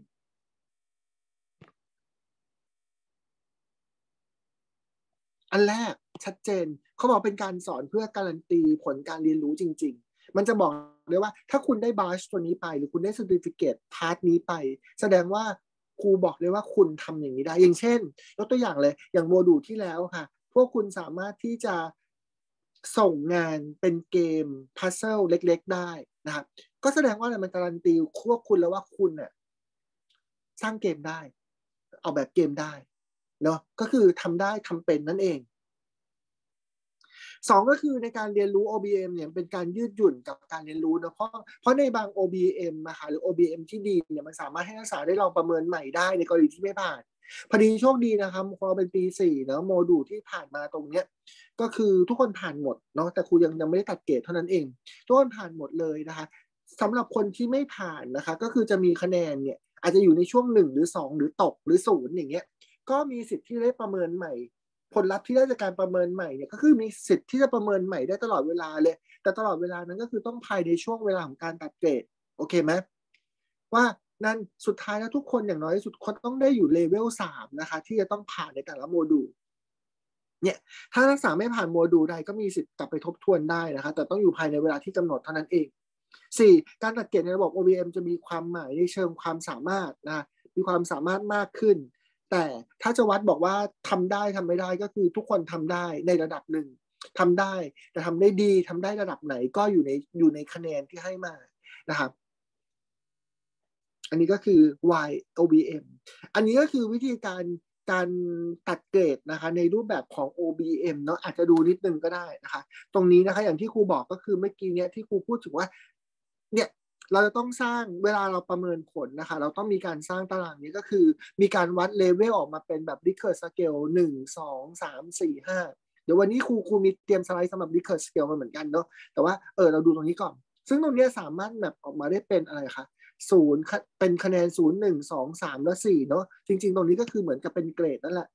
อันแรกชัดเจนเขาบอกเป็นการสอนเพื่อการันตีผลการเรียนรู้จริงๆมันจะบอกเลยว่าถ้าคุณได้บาชตัวนี้ไปหรือคุณได้ certificate พาร์ทนี้ไปแสดงว่าครูบอกเลยว่าคุณทำอย่างนี้ได้อย่างเช่นยกตัวอย่างเลยอย่างโมดูลที่แล้วค่ะพวกคุณสามารถที่จะส่งงานเป็นเกมพัซเซิลเล็กๆได้นะครับก็แสดงว่าอะไรมันการันตีพวกคุณแล้วว่าคุณเนี่ยสร้างเกมได้เอาแบบเกมได้เนาะก็คือทำได้ทำเป็นนั่นเองสองก็คือในการเรียนรู้ โอ บี เอ็ม เนี่ยเป็นการยืดหยุ่นกับการเรียนรู้นะเพราะเพราะในบาง โอ บี เอ็ม นะคะหรือ โอ บี เอ็ม ที่ดีเนี่ยมันสามารถให้นักศึกษาได้ลองประเมินใหม่ได้ในกรณีที่ไม่ผ่านพอดีโชคดีนะครับพอเราเป็นปีสี่เนาะโมดูลที่ผ่านมาตรงเนี้ยก็คือทุกคนผ่านหมดเนาะแต่ครูยังยังไม่ได้ตัดเกรดเท่านั้นเองทุกคนผ่านหมดเลยนะคะสำหรับคนที่ไม่ผ่านนะคะก็คือจะมีคะแนนเนี่ยอาจจะอยู่ในช่วงหนึ่งหรือสองหรือตกหรือศูนย์อย่างเงี้ยก็มีสิทธิ์ที่ได้ประเมินใหม่ผลลัพธ์ที่ได้จากการประเมินใหม่เนี่ยก็คือมีสิทธิ์ที่จะประเมินใหม่ได้ตลอดเวลาเลยแต่ตลอดเวลานั้นก็คือต้องภายในช่วงเวลาของการตัดเกรดโอเคไหมว่านั่นสุดท้ายแล้วทุกคนอย่างน้อยสุดคนต้องได้อยู่เลเวลสามนะคะที่จะต้องผ่านในแต่ละโมดูลเนี่ยถ้านักศึกษาไม่ผ่านโมดูลใดก็มีสิทธิ์กลับไปทบทวนได้นะคะแต่ต้องอยู่ภายในเวลาที่กำหนดเท่านั้นเองสี่การตัดเกรดในระบบ โอ บี เอ็ม จะมีความหมายในเชิงความสามารถนะมีความสามารถมากขึ้นแต่ถ้าจะวัดบอกว่าทำได้ทำไม่ได้ก็คือทุกคนทำได้ในระดับหนึ่งทำได้แต่ทำได้ดีทำได้ระดับไหนก็อยู่ในอยู่ในคะแนนที่ให้มานะครับอันนี้ก็คือ Y โอ บี เอ็ม อันนี้ก็คือวิธีการการตัดเกรดนะคะในรูปแบบของ โอ บี เอ็ม เนาะอาจจะดูนิดนึงก็ได้นะคะตรงนี้นะคะอย่างที่ครูบอกก็คือเมื่อกี้เนี้ยที่ครูพูดถึงว่าเนี่ยเราจะต้องสร้างเวลาเราประเมินผลนะคะเราต้องมีการสร้างตารางนี้ก็คือมีการวัดเลเวลออกมาเป็นแบบ Likert Scale หนึ่ง สอง สาม สี่ ห้าเดี๋ยววันนี้ครูครูมีเตรียมสไลด์สำหรับ Likert Scale มาเหมือนกันเนาะแต่ว่าเออเราดูตรงนี้ก่อนซึ่งตรงนี้สามารถแบบออกมาได้เป็นอะไรคะศูนย์เป็นคะแนนศูนย์หนึ่งสองสามและสี่เนาะจริงๆตรงนี้ก็คือเหมือนกับเป็นเกรดนั่นแหละ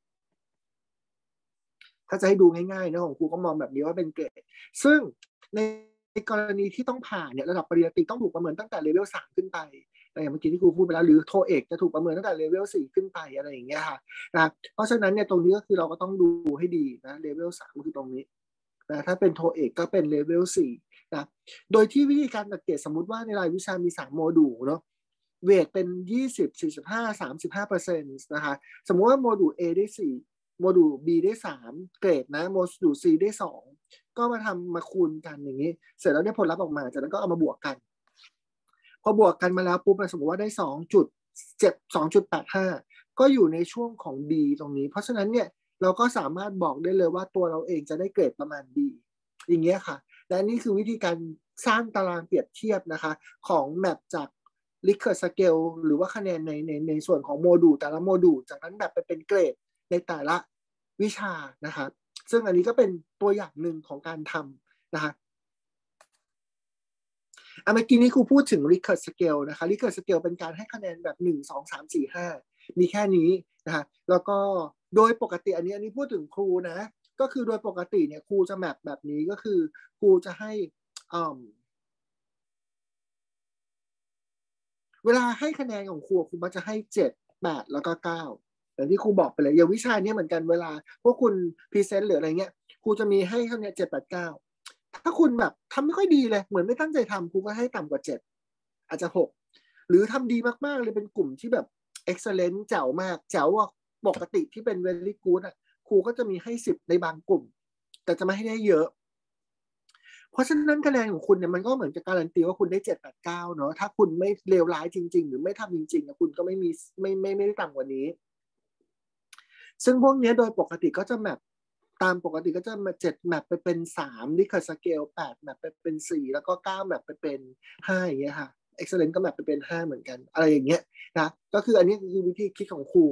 ถ้าจะให้ดูง่ายๆนะของครูก็มองแบบนี้ว่าเป็นเกรดซึ่งในกรณีที่ต้องผ่านเนี่ยระดับปริญญาตรีต้องถูกประเมินตั้งแต่เลเวลสามขึ้นไปอย่างเมื่อกี้ที่ครูพูดไปแล้วหรือโทเอกจะถูกประเมินตั้งแต่เลเวลสี่ขึ้นไปอะไรอย่างเงี้ยค่ะนะเพราะฉะนั้นเนี่ยตรงนี้ก็คือเราก็ต้องดูให้ดีนะเลเวลสามคือตรงนี้นะถ้าเป็นโทเอกก็เป็นเลเวลสี่นะโดยที่วิธีการตัดเกรดสมมติว่าในรายวิชามีสามโมดูลเนาะเวทเป็นยี่สิบ สี่สิบห้า สามสิบห้าเปอร์เซ็นต์นะคะสมมติว่าโมดูล A ได้สี่โมดูล B ได้สามเกรดนะโมดูล C ได้สองก็มาทำมาคูณกันอย่างนี้เสร็จแล้วได้ผลลัพธ์ออกมาจากนั้นก็เอามาบวกกันพอบวกกันมาแล้วปุ๊บสมมติว่าได้สองจุดเจ็ด สองจุดแปดห้าก็อยู่ในช่วงของ B ตรงนี้เพราะฉะนั้นเนี่ยเราก็สามารถบอกได้เลยว่าตัวเราเองจะได้เกรดประมาณ B อย่างเงี้ยค่ะและนี่คือวิธีการสร้างตารางเปรียบเทียบนะคะของแมปจากLikert Scale หรือว่าคะแนนในในในส่วนของโมดูลแต่ละโมดูลจากนั้นแบบไปเป็นเกรดในแต่ละวิชานะคะซึ่งอันนี้ก็เป็นตัวอย่างหนึ่งของการทำนะคะอ่ะเมื่อกี้นี้ครูพูดถึง Likert Scale นะคะ Likert Scale เป็นการให้คะแนนแบบหนึ่ง สอง สาม สี่ ห้ามีแค่นี้นะคะแล้วก็โดยปกติอันนี้อันนี้พูดถึงครูนะก็คือโดยปกติเนี่ยครูจะแมปแบบนี้ก็คือครูจะให้อ่าเวลาให้คะแนนของครูครูมักจะให้เจ็ด แปดแล้วก็เก้าอย่างที่ครูบอกไปเลยอย่างวิชาเนี้ยเหมือนกันเวลาพวกคุณพรีเซนต์หรืออะไรเงี้ยครูจะมีให้เท่านี้เจ็ด แปด เก้าถ้าคุณแบบทำไม่ค่อยดีเลยเหมือนไม่ตั้งใจทำครูก็ให้ต่ำกว่าเจ็ดอาจจะหกหรือทำดีมากๆเลยเป็นกลุ่มที่แบบ excellent แจ๋วมากแจ๋วว่าปกติที่เป็น very good อ่ะครูก็จะมีให้สิบในบางกลุ่มแต่จะไม่ให้ได้เยอะเพราะฉะนั้นคะแนนของคุณเนี่ยมันก็เหมือนจะการันตีว่าคุณได้เจ็ด แปด เก้าเนาะถ้าคุณไม่เลวร้ายจริงๆหรือไม่ทำจริงๆคุณก็ไม่มีไม่ไม่ไม่ได้ต่ำกว่านี้ซึ่งพวกนี้โดยปกติก็จะแมปตามปกติก็จะมาเจ็ดแมปไปเป็นสามลิคสเกลแปดแมปไปเป็นสี่แล้วก็เก้าแมปไปเป็นห้าอย่างเงี้ยค่ะ excellent ก็แมปไปเป็นห้าเหมือนกันอะไรอย่างเงี้ยนะก็คืออันนี้คือวิธีคิดของครู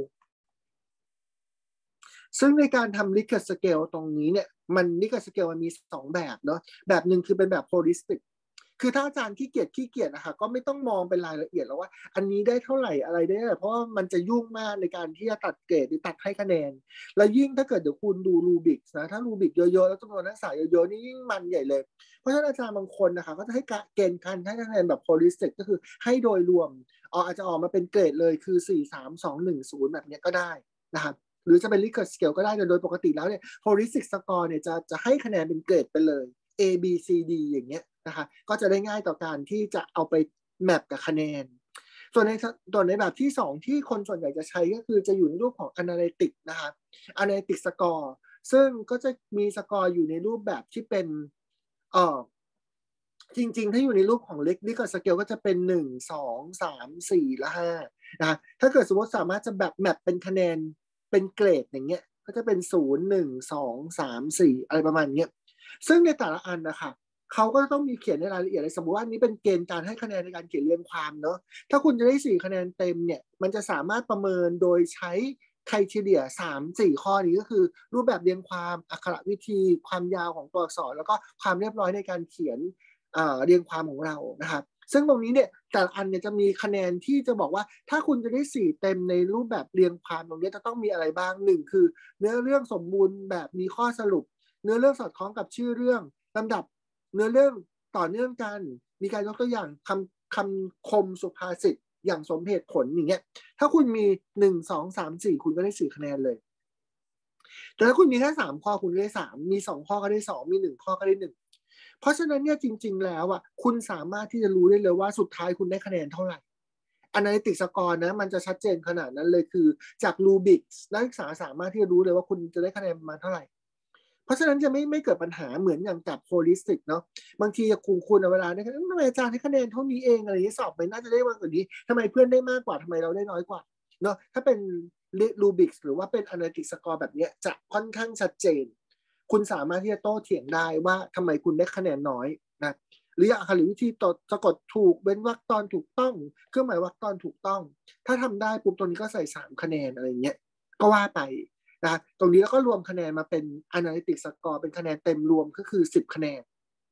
ซึ่งในการทำ Likert Scale ตรงนี้เนี่ยมัน Likert Scale มันมีสองแบบเนาะแบบหนึ่งคือเป็นแบบ holistic คือถ้าอาจารย์ขี้เกียจขี้เกียจนะคะก็ไม่ต้องมองเป็นรายละเอียดแล้วว่าอันนี้ได้เท่าไหร่อะไรได้เท่าไหร่เพราะว่ามันจะยุ่งมากในการที่จะตัดเกรดหรือตัดให้คะแนนแล้วยิ่งถ้าเกิดเดี๋ยวคุณดูรูบิกนะถ้ารูบิกเยอะๆแล้วจำนวนนักศึกษาเยอะๆนี่ยิ่งมันใหญ่เลยเพราะฉะนั้นอาจารย์บางคนนะคะก็จะให้เกณฑ์การให้คะแนนแบบ holistic ก็คือให้โดยรวมออาจจะออกมาเป็นเกรดเลยคือสี่ สาม สอง หนึ่ง ศูนย์แบบนี้ก็ได้นะครับหรือจะเป็น Likert Scale ก็ได้แต่โดยปกติแล้วเนี่ย holistic score เนี่ยจะจะให้คะแนนเป็นเกรดไปเลย A B C D อย่างเงี้ยนะคะก็จะได้ง่ายต่อการที่จะเอาไปแมปกับคะแนนส่วนในส่วนในแบบที่สองที่คนส่วนใหญ่จะใช้ก็คือจะอยู่ในรูปของ Analytic นะคะ Analytic Score ซึ่งก็จะมีสกอร์อยู่ในรูปแบบที่เป็นเอ่อจริงๆถ้าอยู่ในรูปของ Likert Scale ก็จะเป็นหนึ่ง สอง สาม สี่และห้านะถ้าเกิดสมมติสามารถจะแบบแมปเป็นคะแนนเป็นเกรดอย่างเงี้ยก็จะเป็นศูนย์ หนึ่ง สอง สาม สี่อะไรประมาณเนี้ยซึ่งในแต่ละอันนะคะเขาก็ต้องมีเขียนในรายละเอียดเลยสมมติว่านี้เป็นเกณฑ์การให้คะแนนในการเขียนเรียงความเนาะถ้าคุณจะได้สี่คะแนนเต็มเนี่ยมันจะสามารถประเมินโดยใช้ไครทีเรียสาม สี่ข้อนี้ก็คือรูปแบบเรียงความอักขระวิธีความยาวของตัวอักษรแล้วก็ความเรียบร้อยในการเขียนเรียงความของเรานะครับซึ่งตรงนี้เนี่ยแต่ละอันเนี่ยจะมีคะแนนที่จะบอกว่าถ้าคุณจะได้สี่เต็มในรูปแบบเรียงความตรงนี้จะต้องมีอะไรบ้างหนึ่งคือเนื้อเรื่องสมบูรณ์แบบมีข้อสรุปเนื้อเรื่องสอดคล้องกับชื่อเรื่องลำดับเนื้อเรื่องต่อเนื่องกันมีการยกตัวอย่างคำคำคมสุภาษิตอย่างสมเหตุผลอย่างเงี้ยถ้าคุณมีหนึ่ง สอง สาม สี่คุณก็ได้สี่คะแนนเลยแต่ถ้าคุณมีแค่สามข้อคุณก็ได้สามมีสองข้อก็ได้สองมีหนึ่งข้อก็ได้หนึ่งเพราะฉะนั้นเนี่ยจริงๆแล้วอ่ะคุณสามารถที่จะรู้ได้เลยว่าสุดท้ายคุณได้คะแนนเท่าไหร่ Analytic Score นะมันจะชัดเจนขนาดนั้นเลยคือจากรูบิกนักศึกษาสามารถที่จะรู้เลยว่าคุณจะได้คะแนนประมาณเท่าไหร่เพราะฉะนั้นจะไม่ไม่เกิดปัญหาเหมือนอย่างกับ holistic เนาะบางทีคุณคุณเวลาเนี่ยทำไมอาจารย์ให้คะแนนเท่านี้เองอะไรอย่างนี้สอบไปน่าจะได้มากกว่านี้ทำไมเพื่อนได้มากกว่าทำไมเราได้น้อยกว่าเนาะถ้าเป็นรูบิกหรือว่าเป็น Analytic Score แบบนี้จะค่อนข้างชัดเจนคุณสามารถที่จะโต้เถียงได้ว่าทำไมคุณได้คะแนนน้อยนะหรืออย่างหรือวิธีตดสะกดถูกเว้นวรรคตอนถูกต้องเครื่องหมายวรรคตอนถูกต้องถ้าทำได้ปุ๊บตัวนี้ก็ใส่สามคะแนนอะไรเงี้ยก็ว่าไปนะตรงนี้แล้วก็รวมคะแนนมาเป็น Analytic Score เป็นคะแนนเต็มรวมก็คือสิบคะแนน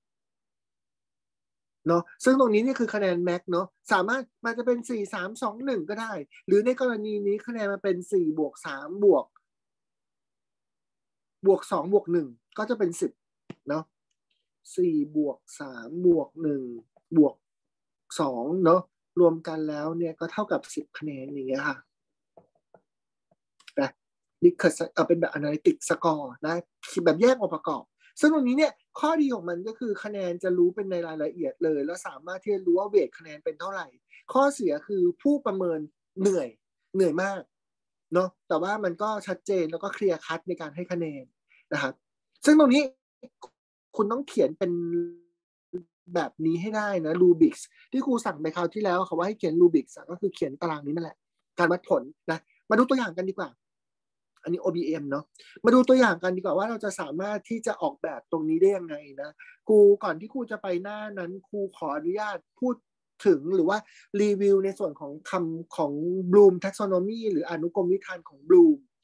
เนาะซึ่งตรงนี้นี่คือคะแนนแม็กเนาะสามารถมันจะเป็นสี่ สาม สอง หนึ่งก็ได้หรือในกรณีนี้คะแนนมาเป็นสี่บวกสามบวกบวกสองบวกหนึ่งก็จะเป็นสิบเนาะสี่บวกสามบวกหนึ่งบวกสองเนาะรวมกันแล้วเนี่ยก็เท่ากับสิบคะแนนอย่างเงี้ยค่ะนะนี่คือเอาเป็นแบบ analytic score นะคิดแบบแยกองค์ประกอบซึ่งตรงนี้เนี่ยข้อดีของมันก็คือคะแนนจะรู้เป็นในรายละเอียดเลยแล้วสามารถที่จะรู้ว่าเวทคะแนนเป็นเท่าไหร่ข้อเสียคือผู้ประเมินเหนื่อยเหนื่อยมากเนาะแต่ว่ามันก็ชัดเจนแล้วก็เคลียร์คัทในการให้คะแนนนะครับซึ่งตรงนี้คุณต้องเขียนเป็นแบบนี้ให้ได้นะรูบิกส์ที่ครูสั่งไปคราวที่แล้วเขาว่าให้เขียนรูบิกส์ก็คือเขียนตารางนี้นั่นแหละการวัดผลนะมาดูตัวอย่างกันดีกว่าอันนี้ โอ บี เอ็ม เนาะมาดูตัวอย่างกันดีกว่าว่าเราจะสามารถที่จะออกแบบตรงนี้ได้ยังไงนะครูก่อนที่ครูจะไปหน้านั้นครูขออนุญาตพูดถึงหรือว่ารีวิวในส่วนของคำของ Bloom Taxonomy หรืออนุกรมวิธานของ Bloom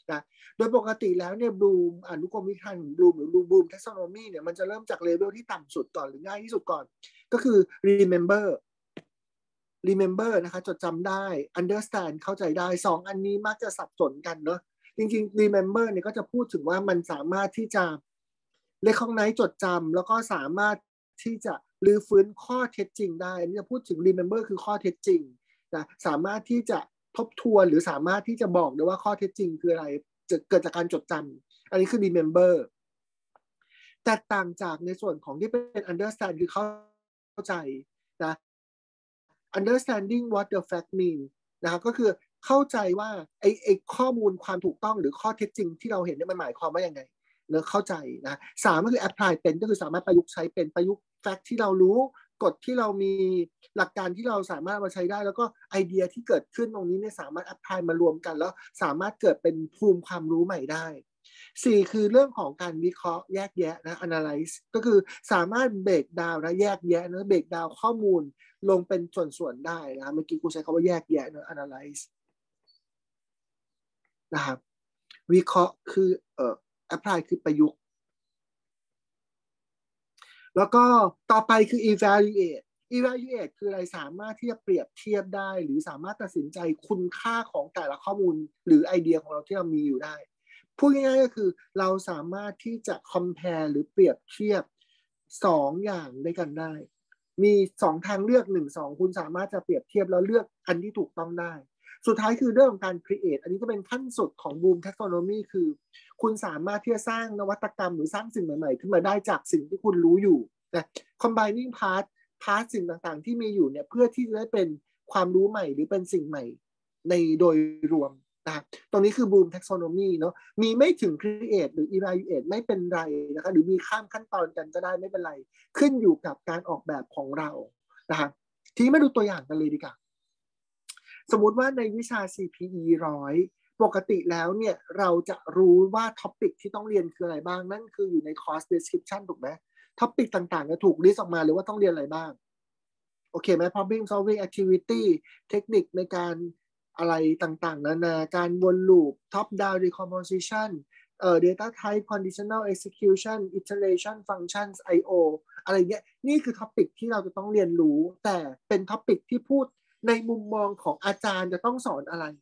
นะโดยปกติแล้วเนี่ยบลูมอนุกรมวิธีของบลูมหรือบลูม taxonomy เนี่ยมันจะเริ่มจากเลเวลที่ต่ำสุดก่อนหรือง่ายที่สุดก่อนก็คือ remember remember นะคะจดจำได้ understand เข้าใจได้สองอันนี้มักจะสับสนกันเนาะจริงๆ remember เนี่ยก็จะพูดถึงว่ามันสามารถที่จะrecognize จดจำแล้วก็สามารถที่จะรื้อฟื้นข้อเท็จจริงได้อันนี้จะพูดถึง remember คือข้อเท็จจริงนะสามารถที่จะทบทวนหรือสามารถที่จะบอกได้ว่าข้อเท็จจริงคืออะไรจะเกิดจากการจดจำอันนี้คือ remember แตกต่างจากในส่วนของที่เป็น understand คือเข้าใจนะ understanding what the fact mean นะครับก็คือเข้าใจว่าไอ้ไอ้ข้อมูลความถูกต้องหรือข้อเท็จจริงที่เราเห็นเนี่ยมันหมายความว่ายังไงเนอะเข้าใจนะสามก็คือ apply เป็นก็คือสามารถประยุกต์ใช้เป็นประยุกต์ fact ที่เรารู้กฎที่เรามีหลักการที่เราสามารถมาใช้ได้แล้วก็ไอเดียที่เกิดขึ้นตรงนี้เนี่ยสามารถ apply มารวมกันแล้วสามารถเกิดเป็นภูมิความรู้ใหม่ได้สี่คือเรื่องของการวิเคราะห์แยกแยะนะ analyze ก็คือสามารถเบรกดาวน์นะแยกแยะนะเบรกดาวน์ข้อมูลลงเป็นส่วนๆได้นะเมื่อกี้กูใช้คำว่าแยกแยะนะ analyze นะครับวิเคราะห์คือเอ่อ apply คือประยุกต์แล้วก็ต่อไปคือ evaluate evaluate คืออะไรสามารถที่จะเปรียบเทียบได้หรือสามารถตัดสินใจคุณค่าของแต่ละข้อมูลหรือไอเดียของเราที่เรามีอยู่ได้พูดง่ายๆก็คือเราสามารถที่จะ compare หรือเปรียบเทียบสองอย่างด้วยกันได้มีสองทางเลือกหนึ่ง สองคุณสามารถจะเปรียบเทียบแล้วเลือกอันที่ถูกต้องได้สุดท้ายคือเรื่องของการ create อันนี้ก็เป็นขั้นสุดของ Bloom Taxonomy คือคุณสามารถที่จะสร้างนวัตกรรมหรือสร้างสิ่งใหม่ๆขึ้นมาได้จากสิ่งที่คุณรู้อยู่นะ combining part part สิ่งต่างๆที่มีอยู่เนี่ยเพื่อที่จะได้เป็นความรู้ใหม่หรือเป็นสิ่งใหม่ในโดยรวมนะตรงนี้คือ Bloom Taxonomy เนาะมีไม่ถึง create หรือ evaluate ไม่เป็นไรนะคะหรือมีข้ามขั้นตอนกันก็ได้ไม่เป็นไรขึ้นอยู่กับการออกแบบของเรานะคะทีนี้มาดูตัวอย่างกันเลยดีกว่าสมมุติว่าในวิชา ซี พี อี หนึ่งร้อยปกติแล้วเนี่ยเราจะรู้ว่าท็อปิกที่ต้องเรียนคืออะไรบ้างนั่นคืออยู่ใน course description ถูกไหมท็อปิกต่างๆจะถูกลิสต์ออกมาหรือว่าต้องเรียนอะไรบ้างโอเคไหม problem solving activity เทคนิคในการอะไรต่างๆนานาการวนลูป top down decomposition เอ่อ data type conditional execution iteration functions ไอ โอ อะไรเงี้ยนี่คือท็อปิกที่เราจะต้องเรียนรู้แต่เป็นท็อปิกที่พูดในมุมมองของอาจารย์จะต้องสอนอะไร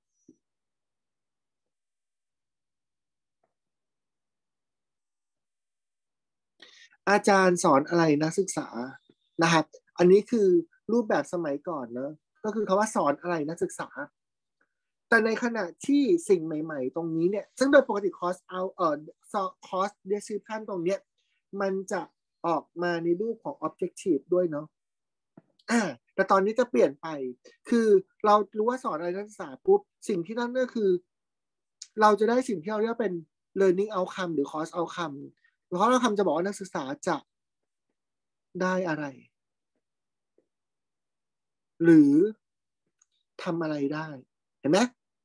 อาจารย์สอนอะไรนักศึกษานะครับอันนี้คือรูปแบบสมัยก่อนเนอะก็คือคำว่าสอนอะไรนักศึกษาแต่ในขณะที่สิ่งใหม่ๆตรงนี้เนี่ยซึ่งโดยปกติคอร์สเอาเอ่อคอร์ส description ตรงเนี้ยมันจะออกมาในรูปของ objective ด้วยเนาะอ่าแต่ตอนนี้จะเปลี่ยนไปคือเรารู้ว่าสอนอะไรนักศึกษาปุ๊บสิ่งที่นั่นก็คือเราจะได้สิ่งที่เราเรียกเป็น learning outcome หรือ course outcome เพราะเราคำจะบอกว่านักศึกษาจะได้อะไรหรือทำอะไรได้เห็นไหม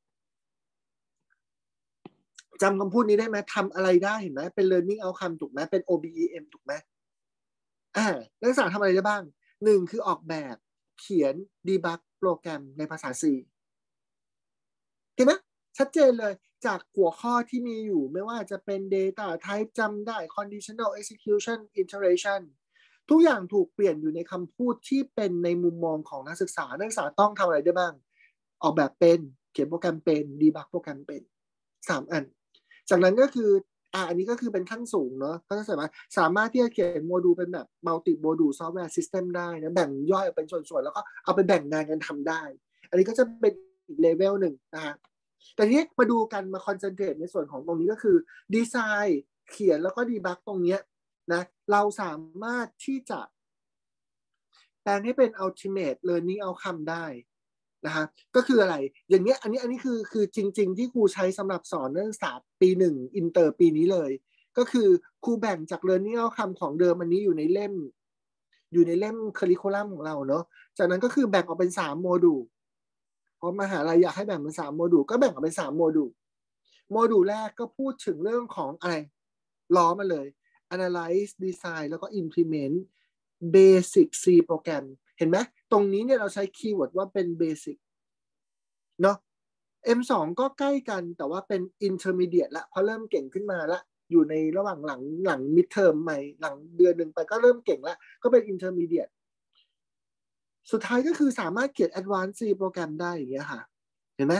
จำคำพูดนี้ได้ไหมทำอะไรได้เห็นไหมเป็น learning outcome ถูกไหมเป็น โอ บี อี เอ็ม ถูกไหมอ่านักศึกษาทำอะไรได้บ้างหนึ่งคือออกแบบเขียน debug โปรแกรมในภาษา C เห็นไหมชัดเจนเลยจากหัวข้อที่มีอยู่ไม่ว่าจะเป็น data type จำได้ conditional execution iteration ทุกอย่างถูกเปลี่ยนอยู่ในคำพูดที่เป็นในมุมมองของนักศึกษานักศึกษาต้องทำอะไรได้บ้างออกแบบเป็นเขียนโปรแกรมเป็นดีบักโปรแกรมเป็นสามอันจากนั้นก็คืออ่าอันนี้ก็คือเป็นขั้นสูงเนาะก็จะสามารถสามารถที่จะเขียนโมดูลเป็นแบบมัลติโมดูลซอฟต์แวร์ซิสเต็มได้นะแบ่งย่อยเป็นส่วนๆแล้วก็เอาไปแบ่งงานกันทำได้อันนี้ก็จะเป็นอีกเลเวลหนึ่งนะฮะแต่ทีนี้มาดูกันมาคอนเซนเทรตในส่วนของตรงนี้ก็คือดีไซน์เขียนแล้วก็ดีบักตรงนี้นะเราสามารถที่จะแปลงให้เป็น ultimate learning outcome ได้นะฮะก็คืออะไรอย่างเงี้ยอันนี้อันนี้คือคือจริงๆที่ครูใช้สำหรับสอนนักศึกษาปีหนึ่งอินเตอร์ปีนี้เลยก็คือครูแบ่งจาก learning outcome ของเดิมอันนี้อยู่ในเล่มอยู่ในเล่ม curriculum ของเราเนาะจากนั้นก็คือแบ่งออกเป็นสามโมดูลเพราะมหาลัยอยากให้แบ่งเป็นสามโมดูลก็แบ่งออกเป็นสามโมดูลโมดูลแรกก็พูดถึงเรื่องของอะไรล้อมาเลย analyze design แล้วก็ implement basic C โปรแกรมเห็นไหมตรงนี้เนี่ยเราใช้คีย์เวิร์ดว่าเป็น basic เนาะเอ็ม สอง ก็ใกล้กันแต่ว่าเป็น intermediate ละเพราะเริ่มเก่งขึ้นมาละอยู่ในระหว่างหลังหลัง midterm ใหม่หลังเดือนหนึ่งไปก็เริ่มเก่งละก็เป็น intermediate สุดท้ายก็คือสามารถเขียน advanced C โปรแกรมได้อย่างเงี้ยค่ะเห็นไหม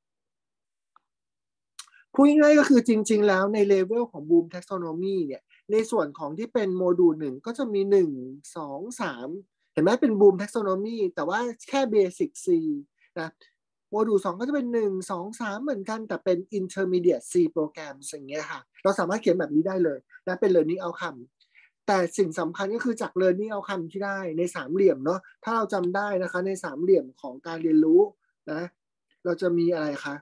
พูดง่ายๆก็คือจริงๆแล้วในเลเวลของ Bloom Taxonomy เนี่ยในส่วนของที่เป็นโมดูลหนึ่งก็จะมีหนึ่ง สอง สามเห็นไหมเป็น Bloom Taxonomy แต่ว่าแค่ Basic C นะโมดูลสองก็จะเป็นหนึ่ง สอง สามเหมือนกันแต่เป็น Intermediate C โปรแกรมอย่างเงี้ยค่ะเราสามารถเขียนแบบนี้ได้เลยนะเป็น Learning Outcome แต่สิ่งสำคัญก็คือจาก Learning Outcome ที่ได้ในสามเหลี่ยมเนาะถ้าเราจำได้นะคะในสามเหลี่ยมของการเรียนรู้นะเราจะมีอะไรคะ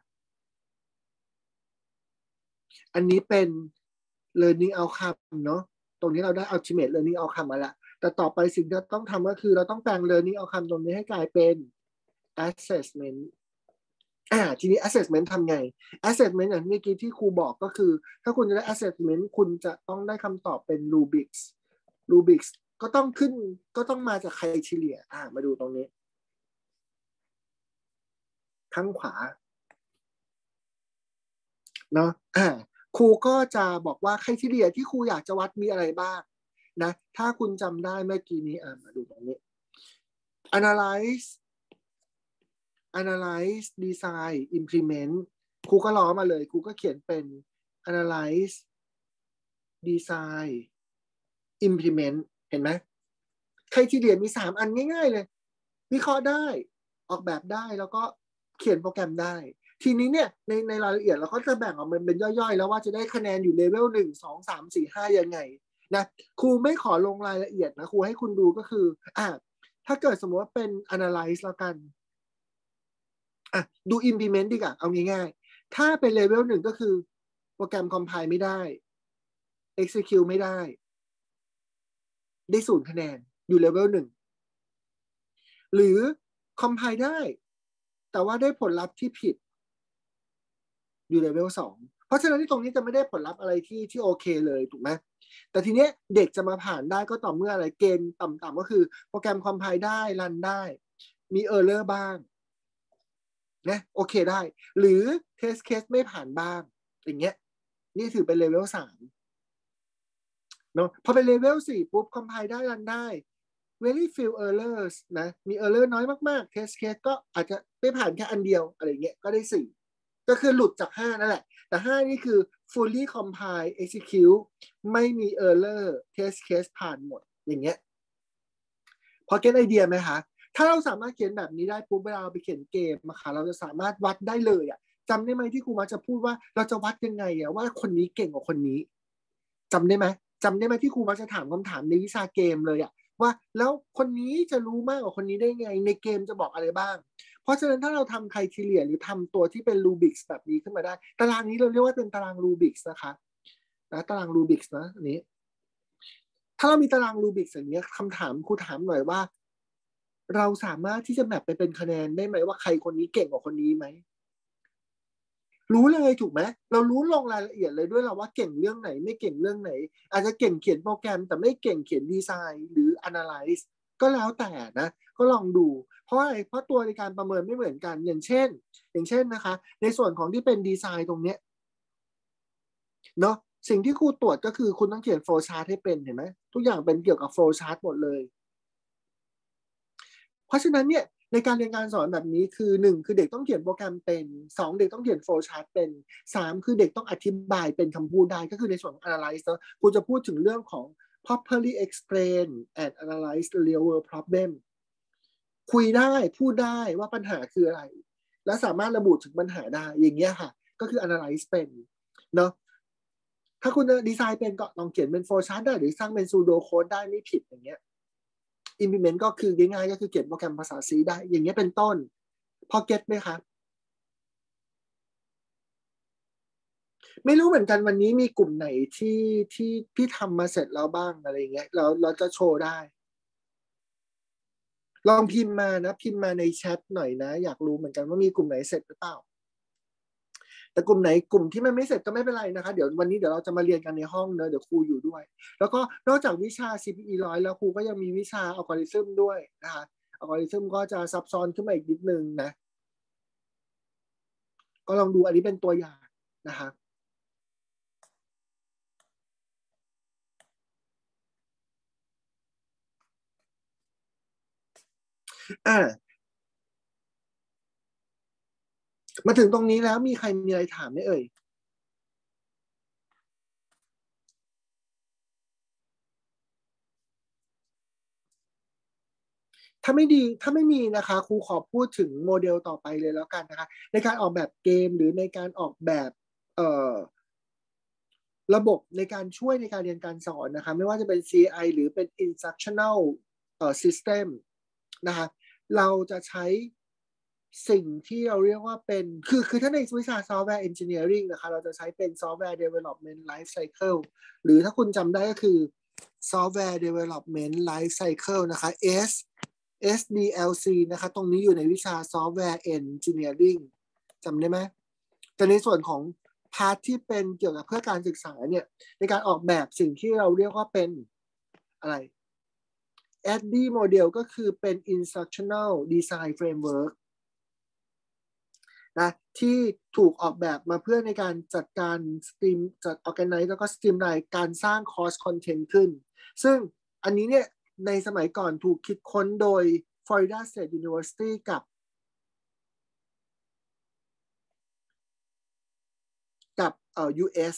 อันนี้เป็น learning outcome เนาะตรงนี้เราได้ ultimate learning outcome มาแล้วแต่ต่อไปสิ่งที่เราต้องทำก็คือเราต้องแปลง learning outcome ตรงนี้ให้กลายเป็น assessment อ่าทีนี้ assessment ทำไง assessment อย่างเมื่อกี้ที่ครูบอกก็คือถ้าคุณจะได้ assessment คุณจะต้องได้คำตอบเป็น rubrics rubrics ก็ต้องขึ้นก็ต้องมาจาก criteria อ่ามาดูตรงนี้ข้างขวาเนาะอ่าครูก็จะบอกว่า criteria ที่ครูอยากจะวัดมีอะไรบ้างนะถ้าคุณจำได้เมื่อกี้นี้อ่ามาดูตรงนี้ analyze analyze design implement ครูก็ล้อมาเลยครูก็เขียนเป็น analyze design implement เห็นไหม criteria มีสามอันง่ายๆเลยวิเคราะห์ได้ออกแบบได้แล้วก็เขียนโปรแกรมได้ทีนี้เนี่ยในในรายละเอียดเราก็จะแบ่งออกเป็นย่อยๆแล้วว่าจะได้คะแนนอยู่เลเวลหนึ่งสองสามสี่ห้ายังไงนะครูไม่ขอลงรายละเอียดนะครูให้คุณดูก็คืออ่ะถ้าเกิดสมมติว่าเป็น analyze แล้วกันอ่ะดู implement ดีกว่าเอาง่ายๆถ้าเป็นเลเวลหนึ่งก็คือโปรแกรม compile ไม่ได้ execute ไม่ได้ได้ศูนย์คะแนนอยู่เลเวลหนึ่งหรือ compile ได้แต่ว่าได้ผลลัพธ์ที่ผิดอยู่เลเวลสองเพราะฉะนั้นที่ตรงนี้จะไม่ได้ผลลัพธ์อะไรที่ที่โอเคเลยถูกไหมแต่ทีเนี้ยเด็กจะมาผ่านได้ก็ต่อเมื่ออะไรเกณฑ์ต่ำๆก็คือโปรแกรมคอมไพล์ได้รันได้มีเออร์เลอร์บ้างนะโอเคได้หรือเทสเคสไม่ผ่านบ้างอย่างเงี้ยนี่ถือเป็นเลเวลสามเนาะพอเป็นเลเวลสี่ปุ๊บคอมไพล์ได้รันได้ very few errors นะมี error น้อยมากๆ test case ก็อาจจะไม่ผ่านแค่อันเดียวอะไรเงี้ยก็ได้สี่ก็คือหลุดจากห้านั่นแหละแต่ห้านี่คือ fully compile execute ไม่มี error test case ผ่านหมดอย่างเงี้ยพอเก็ตไอเดียไหมคะถ้าเราสามารถเขียนแบบนี้ได้ปุ๊บเวลาเราไปเขียนเกมนะคะเราจะสามารถวัดได้เลยอ่ะจำได้ไหมที่ครูมาจะพูดว่าเราจะวัดยังไงอ่ะว่าคนนี้เก่งกว่าคนนี้จำได้ไหมจำได้ไหมที่ครูมาจะถามคำถามในวิชาเกมเลยอ่ะว่าแล้วคนนี้จะรู้มากกว่าคนนี้ได้ไงในเกมจะบอกอะไรบ้างเพราะฉะนั้นถ้าเราทำไครทีเรียหรือทำตัวที่เป็นรูบิกส์แบบนี้ขึ้นมาได้ตารางนี้เราเรียกว่าเป็นตารางรูบิกส์นะคะนะตารางรูบิกส์นะอันนี้ถ้าเรามีตารางรูบิกส์อย่างนี้คำถามครูถามหน่อยว่าเราสามารถที่จะแมปไปเป็นคะแนนได้ไหมว่าใครคนนี้เก่งกว่าคนนี้ไหมรู้เลยถูกไหมเรารู้ลงรายละเอียดเลยด้วยเราว่าเก่งเรื่องไหนไม่เก่งเรื่องไหนอาจจะเก่งเขียนโปรแกรมแต่ไม่เก่งเขียนดีไซน์หรือ analyze ก็แล้วแต่นะก็ลองดูเพราะอะไรเพราะตัวในการประเมินไม่เหมือนกันอย่างเช่นอย่างเช่นนะคะในส่วนของที่เป็นดีไซน์ตรงเนี้ยเนาะสิ่งที่ครูตรวจก็คือคุณต้องเขียนโฟล์ชาร์ตให้เป็นเห็นไหมทุกอย่างเป็นเกี่ยวกับโฟล์ชาร์ตหมดเลยเพราะฉะนั้นเนี่ยในการเรียนการสอนแบบนี้คือหนึ่งคือเด็กต้องเขียนโปรแกรมเป็นสองเด็กต้องเขียนโฟล์ชาร์ตเป็นสามคือเด็กต้องอธิบายเป็นคำพูดได้ก็คือในส่วนของ analyze นะครูจะพูดถึงเรื่องของ properly explain and analyze the real world problem คุยได้พูดได้ว่าปัญหาคืออะไรและสามารถระบุถึงปัญหาได้อย่างเงี้ยค่ะก็คือ analyze เป็นเนาะถ้าคุณดีไซน์เป็นก็ลองเขียนเป็นโฟล์ชาร์ตได้หรือสร้างเป็น pseudo code ได้ไม่ผิดอย่างเงี้ยimplement ก็คือง่ายๆก็คือเขียนโปรแกรมภาษา C ได้อย่างเงี้ยเป็นต้นพอเก็ตไหมคะไม่รู้เหมือนกันวันนี้มีกลุ่มไหนที่ที่ที่ทำมาเสร็จแล้วบ้างอะไรเงี้ยเราเราจะโชว์ได้ลองพิมพ์มานะพิมพ์มาในแชทหน่อยนะอยากรู้เหมือนกันว่ามีกลุ่มไหนเสร็จหรือเปล่าแต่กลุ่มไหนกลุ่มที่มันไม่เสร็จก็ไม่เป็นไรนะคะเดี๋ยววันนี้เดี๋ยวเราจะมาเรียนกันในห้องเนอะเดี๋ยวครูอยู่ด้วยแล้วก็นอกจากวิชา ซี พี อี หนึ่งร้อยแล้วครูก็ยังมีวิชาอัลกอริทึมด้วยนะคะอัลกอริทึมก็จะซับซ้อนขึ้นมาอีกนิดนึงนะก็ลองดูอันนี้เป็นตัวอย่างนะคะอ่ามาถึงตรงนี้แล้วมีใครมีอะไรถามไหมเอ่ยถ้าไม่ดีถ้าไม่มีนะคะครูขอพูดถึงโมเดลต่อไปเลยแล้วกันนะคะในการออกแบบเกมหรือในการออกแบบเอ่อระบบในการช่วยในการเรียนการสอนนะคะไม่ว่าจะเป็น ซี ไอ หรือเป็น instructional เอ่อ system นะคะเราจะใช้สิ่งที่เราเรียกว่าเป็นคือคือถ้าในวิชา software engineering นะคะเราจะใช้เป็น software development life cycle หรือถ้าคุณจำได้ก็คือ software development life cycle นะคะ S เอส ดี แอล ซี นะคะตรงนี้อยู่ในวิชา software engineering จำได้ไหมแต่ในส่วนของพาร์ทที่เป็นเกี่ยวกับเพื่อการศึกษาเนี่ยในการออกแบบสิ่งที่เราเรียกว่าเป็นอะไร เอ ดี model ก็คือเป็น instructional design framework นะที่ถูกออกแบบมาเพื่อในการจัดการสตรีมจัด organize แล้วก็สตรีมไลน์การสร้าง course content ขึ้นซึ่งอันนี้เนี่ยในสมัยก่อนถูกคิดค้นโดย Florida State University กับกับเอ่อ ยู เอส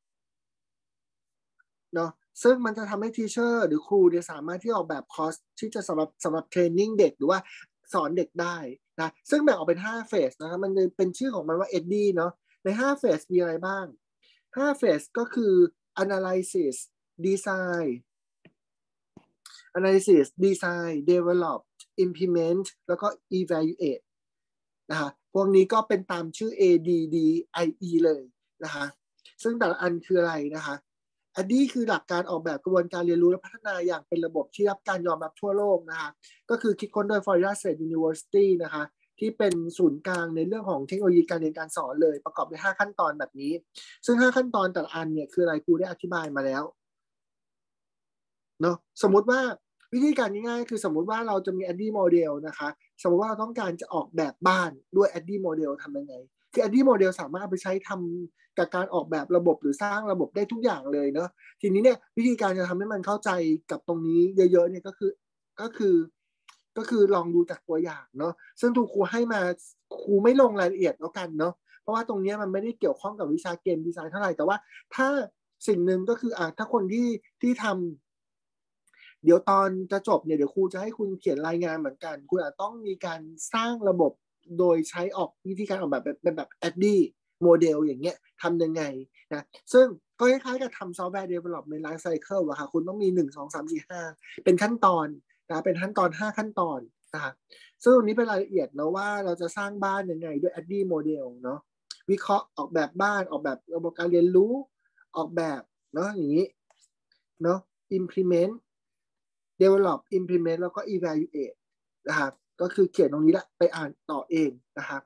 เนาะซึ่งมันจะทำให้ทีเชอร์หรือครูเนี่ยสามารถที่ออกแบบคอร์สที่จะสำหรับสำหรับเทรนนิ่งเด็กหรือว่าสอนเด็กได้นะซึ่งแบ่งออกเป็นห้าเฟสนะครับมันเป็นชื่อของมันว่า เอ ดี เนาะในห้าเฟสมีอะไรบ้างห้าเฟสก็คือ analysis design analysis design develop implement แล้วก็ evaluate นะคะพวกนี้ก็เป็นตามชื่อ เอ ดี ดี ไอ อี เลยนะคะซึ่งแต่ละอันคืออะไรนะคะอันนี้คือหลักการออกแบบกระบวนการเรียนรู้และพัฒนาอย่างเป็นระบบที่รับการยอมรับทั่วโลกนะคะก็คือคิดค้นโดย Florida State University นะคะที่เป็นศูนย์กลางในเรื่องของเทคโนโลยีการเรียนการสอนเลยประกอบด้วยห้าขั้นตอนแบบนี้ซึ่งห้าขั้นตอนแต่ละอันเนี่ยคืออะไรครูได้อธิบายมาแล้วเนาะสมมุติว่าวิธีการง่ายๆคือสมมุติว่าเราจะมี แอดดี้ model นะคะสมมติว่าเราต้องการจะออกแบบบ้านด้วย แอดดี้ model ทำยังไงคือ แอดดี้ model สามารถเอาไปใช้ทำกับการออกแบบระบบหรือสร้างระบบได้ทุกอย่างเลยเนาะทีนี้เนี่ยวิธีการจะทำให้มันเข้าใจกับตรงนี้เยอะๆเนี่ยก็คือก็คือก็คือลองดูจากตัวอย่างเนาะซึ่งทุกครูให้มาครูไม่ลงรายละเอียดแล้วกันเนาะเพราะว่าตรงนี้มันไม่ได้เกี่ยวข้องกับวิชาเกมดีไซน์เท่าไหร่แต่ว่าถ้าสิ่งหนึ่งก็คืออ่ะถ้าคนที่ที่ทำเดี๋ยวตอนจะจบเนี่ยเดี๋ยวครูจะให้คุณเขียนรายงานเหมือนกันคุณอาจต้องมีการสร้างระบบโดยใช้ออกวิธีการออกแบบเป็นแบบ แอดดี้ โมเดล อย่างเงี้ยทำยังไงนะซึ่งก็คล้ายๆกับทำ software development life cycle อะค่ะคุณต้องมีหนึ่ง สอง สาม สี่ ห้าเป็นขั้นตอนนะเป็นขั้นตอนห้าขั้นตอนนะคะซึ่งตรงนี้เป็นรายละเอียดนะว่าเราจะสร้างบ้านยังไงด้วย แอดดี้ model เนาะวิเคราะห์ออกแบบบ้านออกแบบระบบการเรียนรู้ออกแบบเนาะอย่างนี้เนาะ implement develop implement แล้วก็ evaluate นะครับก็คือเขียนตรงนี้แหละไปอ่านต่อเองนะครับ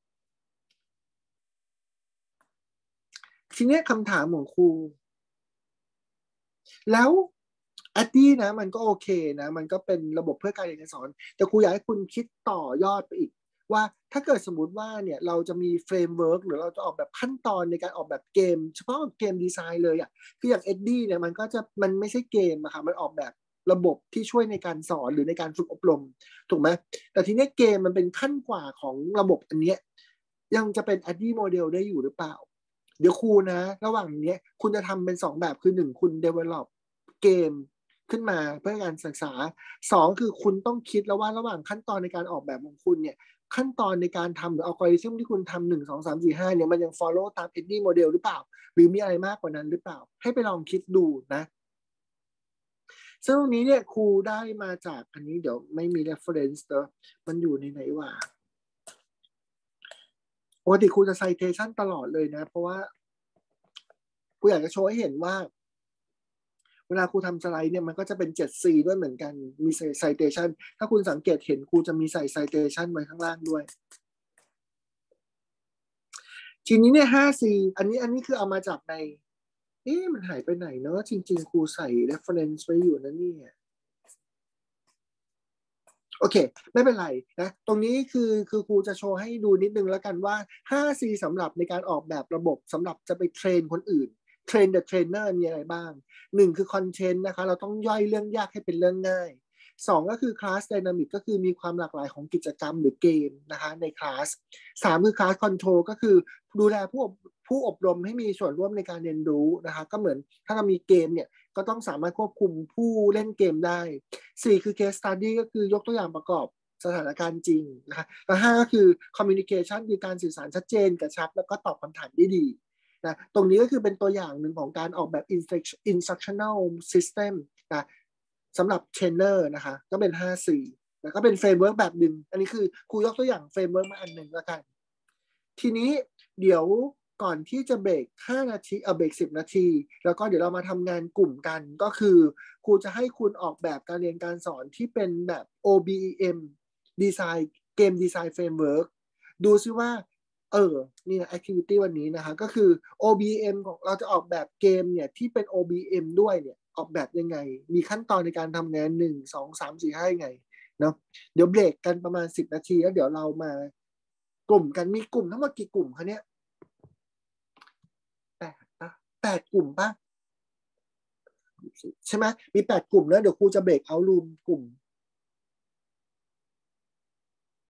ทีนี้คำถามของครูแล้วแอดดี้นะมันก็โอเคนะมันก็เป็นระบบเพื่อการเรียนการสอนแต่ครูอยากให้คุณคิดต่อยอดไปอีกว่าถ้าเกิดสมมติว่าเนี่ยเราจะมีเฟรมเวิร์กหรือเราจะออกแบบขั้นตอนในการออกแบบเกมเฉพาะเกมดีไซน์เลยอ่ะคืออย่างเอ็ดดี้เนี่ยมันก็จะมันไม่ใช่เกมอะค่ะมันออกแบบระบบที่ช่วยในการสอนหรือในการฝึกอบรมถูกไหมแต่ทีนี้เกมมันเป็นขั้นกว่าของระบบอันเนี้ยยังจะเป็นแอดดี้โมเดลได้อยู่หรือเปล่าเดี๋ยวครูนะระหว่างนี้คุณจะทำเป็นสองแบบคือหนึ่งคุณ develop เกมขึ้นมาเพื่อการศึกษาสองคือคุณต้องคิดแล้วว่าระหว่างขั้นตอนในการออกแบบของคุณเนี่ยขั้นตอนในการทำหรืออัลกอริทึมที่คุณทำหนึ่งสองสามสี่ห้าเนี่ยมันยัง follow ตาม เอ ดี model หรือเปล่าหรือมีอะไรมากกว่านั้นหรือเปล่าให้ไปลองคิดดูนะซึ่งตรงนี้เนี่ยครูได้มาจากอันนี้เดี๋ยวไม่มี reference เนอะมันอยู่ในไหนวะปกติครูจะ citation ตลอดเลยนะเพราะว่าครูอยากจะโชว์ให้เห็นว่าเวลาครูทำสไลด์เนี่ยมันก็จะเป็น เจ็ด ซี ด้วยเหมือนกันมี citation ถ้าคุณสังเกตเห็นครูจะมีใส่ citation ไว้ข้างล่างด้วยทีนี้เนี่ย ห้า ซี อันนี้อันนี้คือเอามาจากในเอ๊ะมันหายไปไหนเนอะจริงๆครูใส่ reference ไว้อยู่นะเนี่ยโอเคไม่เป็นไรนะตรงนี้คือคือครูจะโชว์ให้ดูนิดนึงแล้วกันว่า ห้า ซี สำหรับในการออกแบบระบบสำหรับจะไปเทรนคนอื่นเทรนเดอะเทรนเนอร์มีอะไรบ้างหนึ่งคือคอนเทนต์นะคะเราต้องย่อยเรื่องยากให้เป็นเรื่องง่ายสองก็คือคลาสไดนามิกก็คือมีความหลากหลายของกิจกรรมหรือเกมนะคะในคลาสสามคือคลาสคอนโทรลก็คือดูแลผู้ผู้อบรมให้มีส่วนร่วมในการเรียนรู้นะคะก็เหมือนถ้าเรามีเกมเนี่ยก็ต้องสามารถควบคุมผู้เล่นเกมได้สี่คือ case study ก็คือยกตัวอย่างประกอบสถานการณ์จริงนะคะแล้วห้าก็คือ communication คือการสื่อสารชัดเจนกระชับแล้วก็ตอบคำถามได้ดีนะตรงนี้ก็คือเป็นตัวอย่างหนึ่งของการออกแบบ instructional system นะสำหรับเทรนเนอร์นะคะก็เป็น ห้า ซี แล้วก็เป็นเฟรมเวิร์กแบบหนึ่งอันนี้คือครูยกตัวอย่างเฟรมเวิร์กมาอันหนึ่งแล้วกันทีนี้เดี๋ยวก่อนที่จะเบรกห้านาทีเออเบรกสิบนาทีแล้วก็เดี๋ยวเรามาทำงานกลุ่มกันก็คือครูจะให้คุณออกแบบการเรียนการสอนที่เป็นแบบ โอ บี อี เอ็ม Design Game Design Framework ดูซิว่าเออนี่นะ activity วันนี้นะคะก็คือ โอ บี เอ็ม ของเราจะออกแบบเกมเนี่ยที่เป็น โอ บี เอ็ม ด้วยเนี่ยออกแบบยังไงมีขั้นตอนในการทำงานหนึ่ง สอง สาม สี่ ห้ายังไงเนาะเดี๋ยวเบรกกันประมาณสิบนาทีแล้วเดี๋ยวเรามากลุ่มกันมีกลุ่มทั้งหมดกี่กลุ่มคะเนี่ยแปดปะแปดกลุ่มปะใช่ไหมมีแปดกลุ่มแล้วเดี๋ยวครูจะเบรกเอารูมกลุ่ม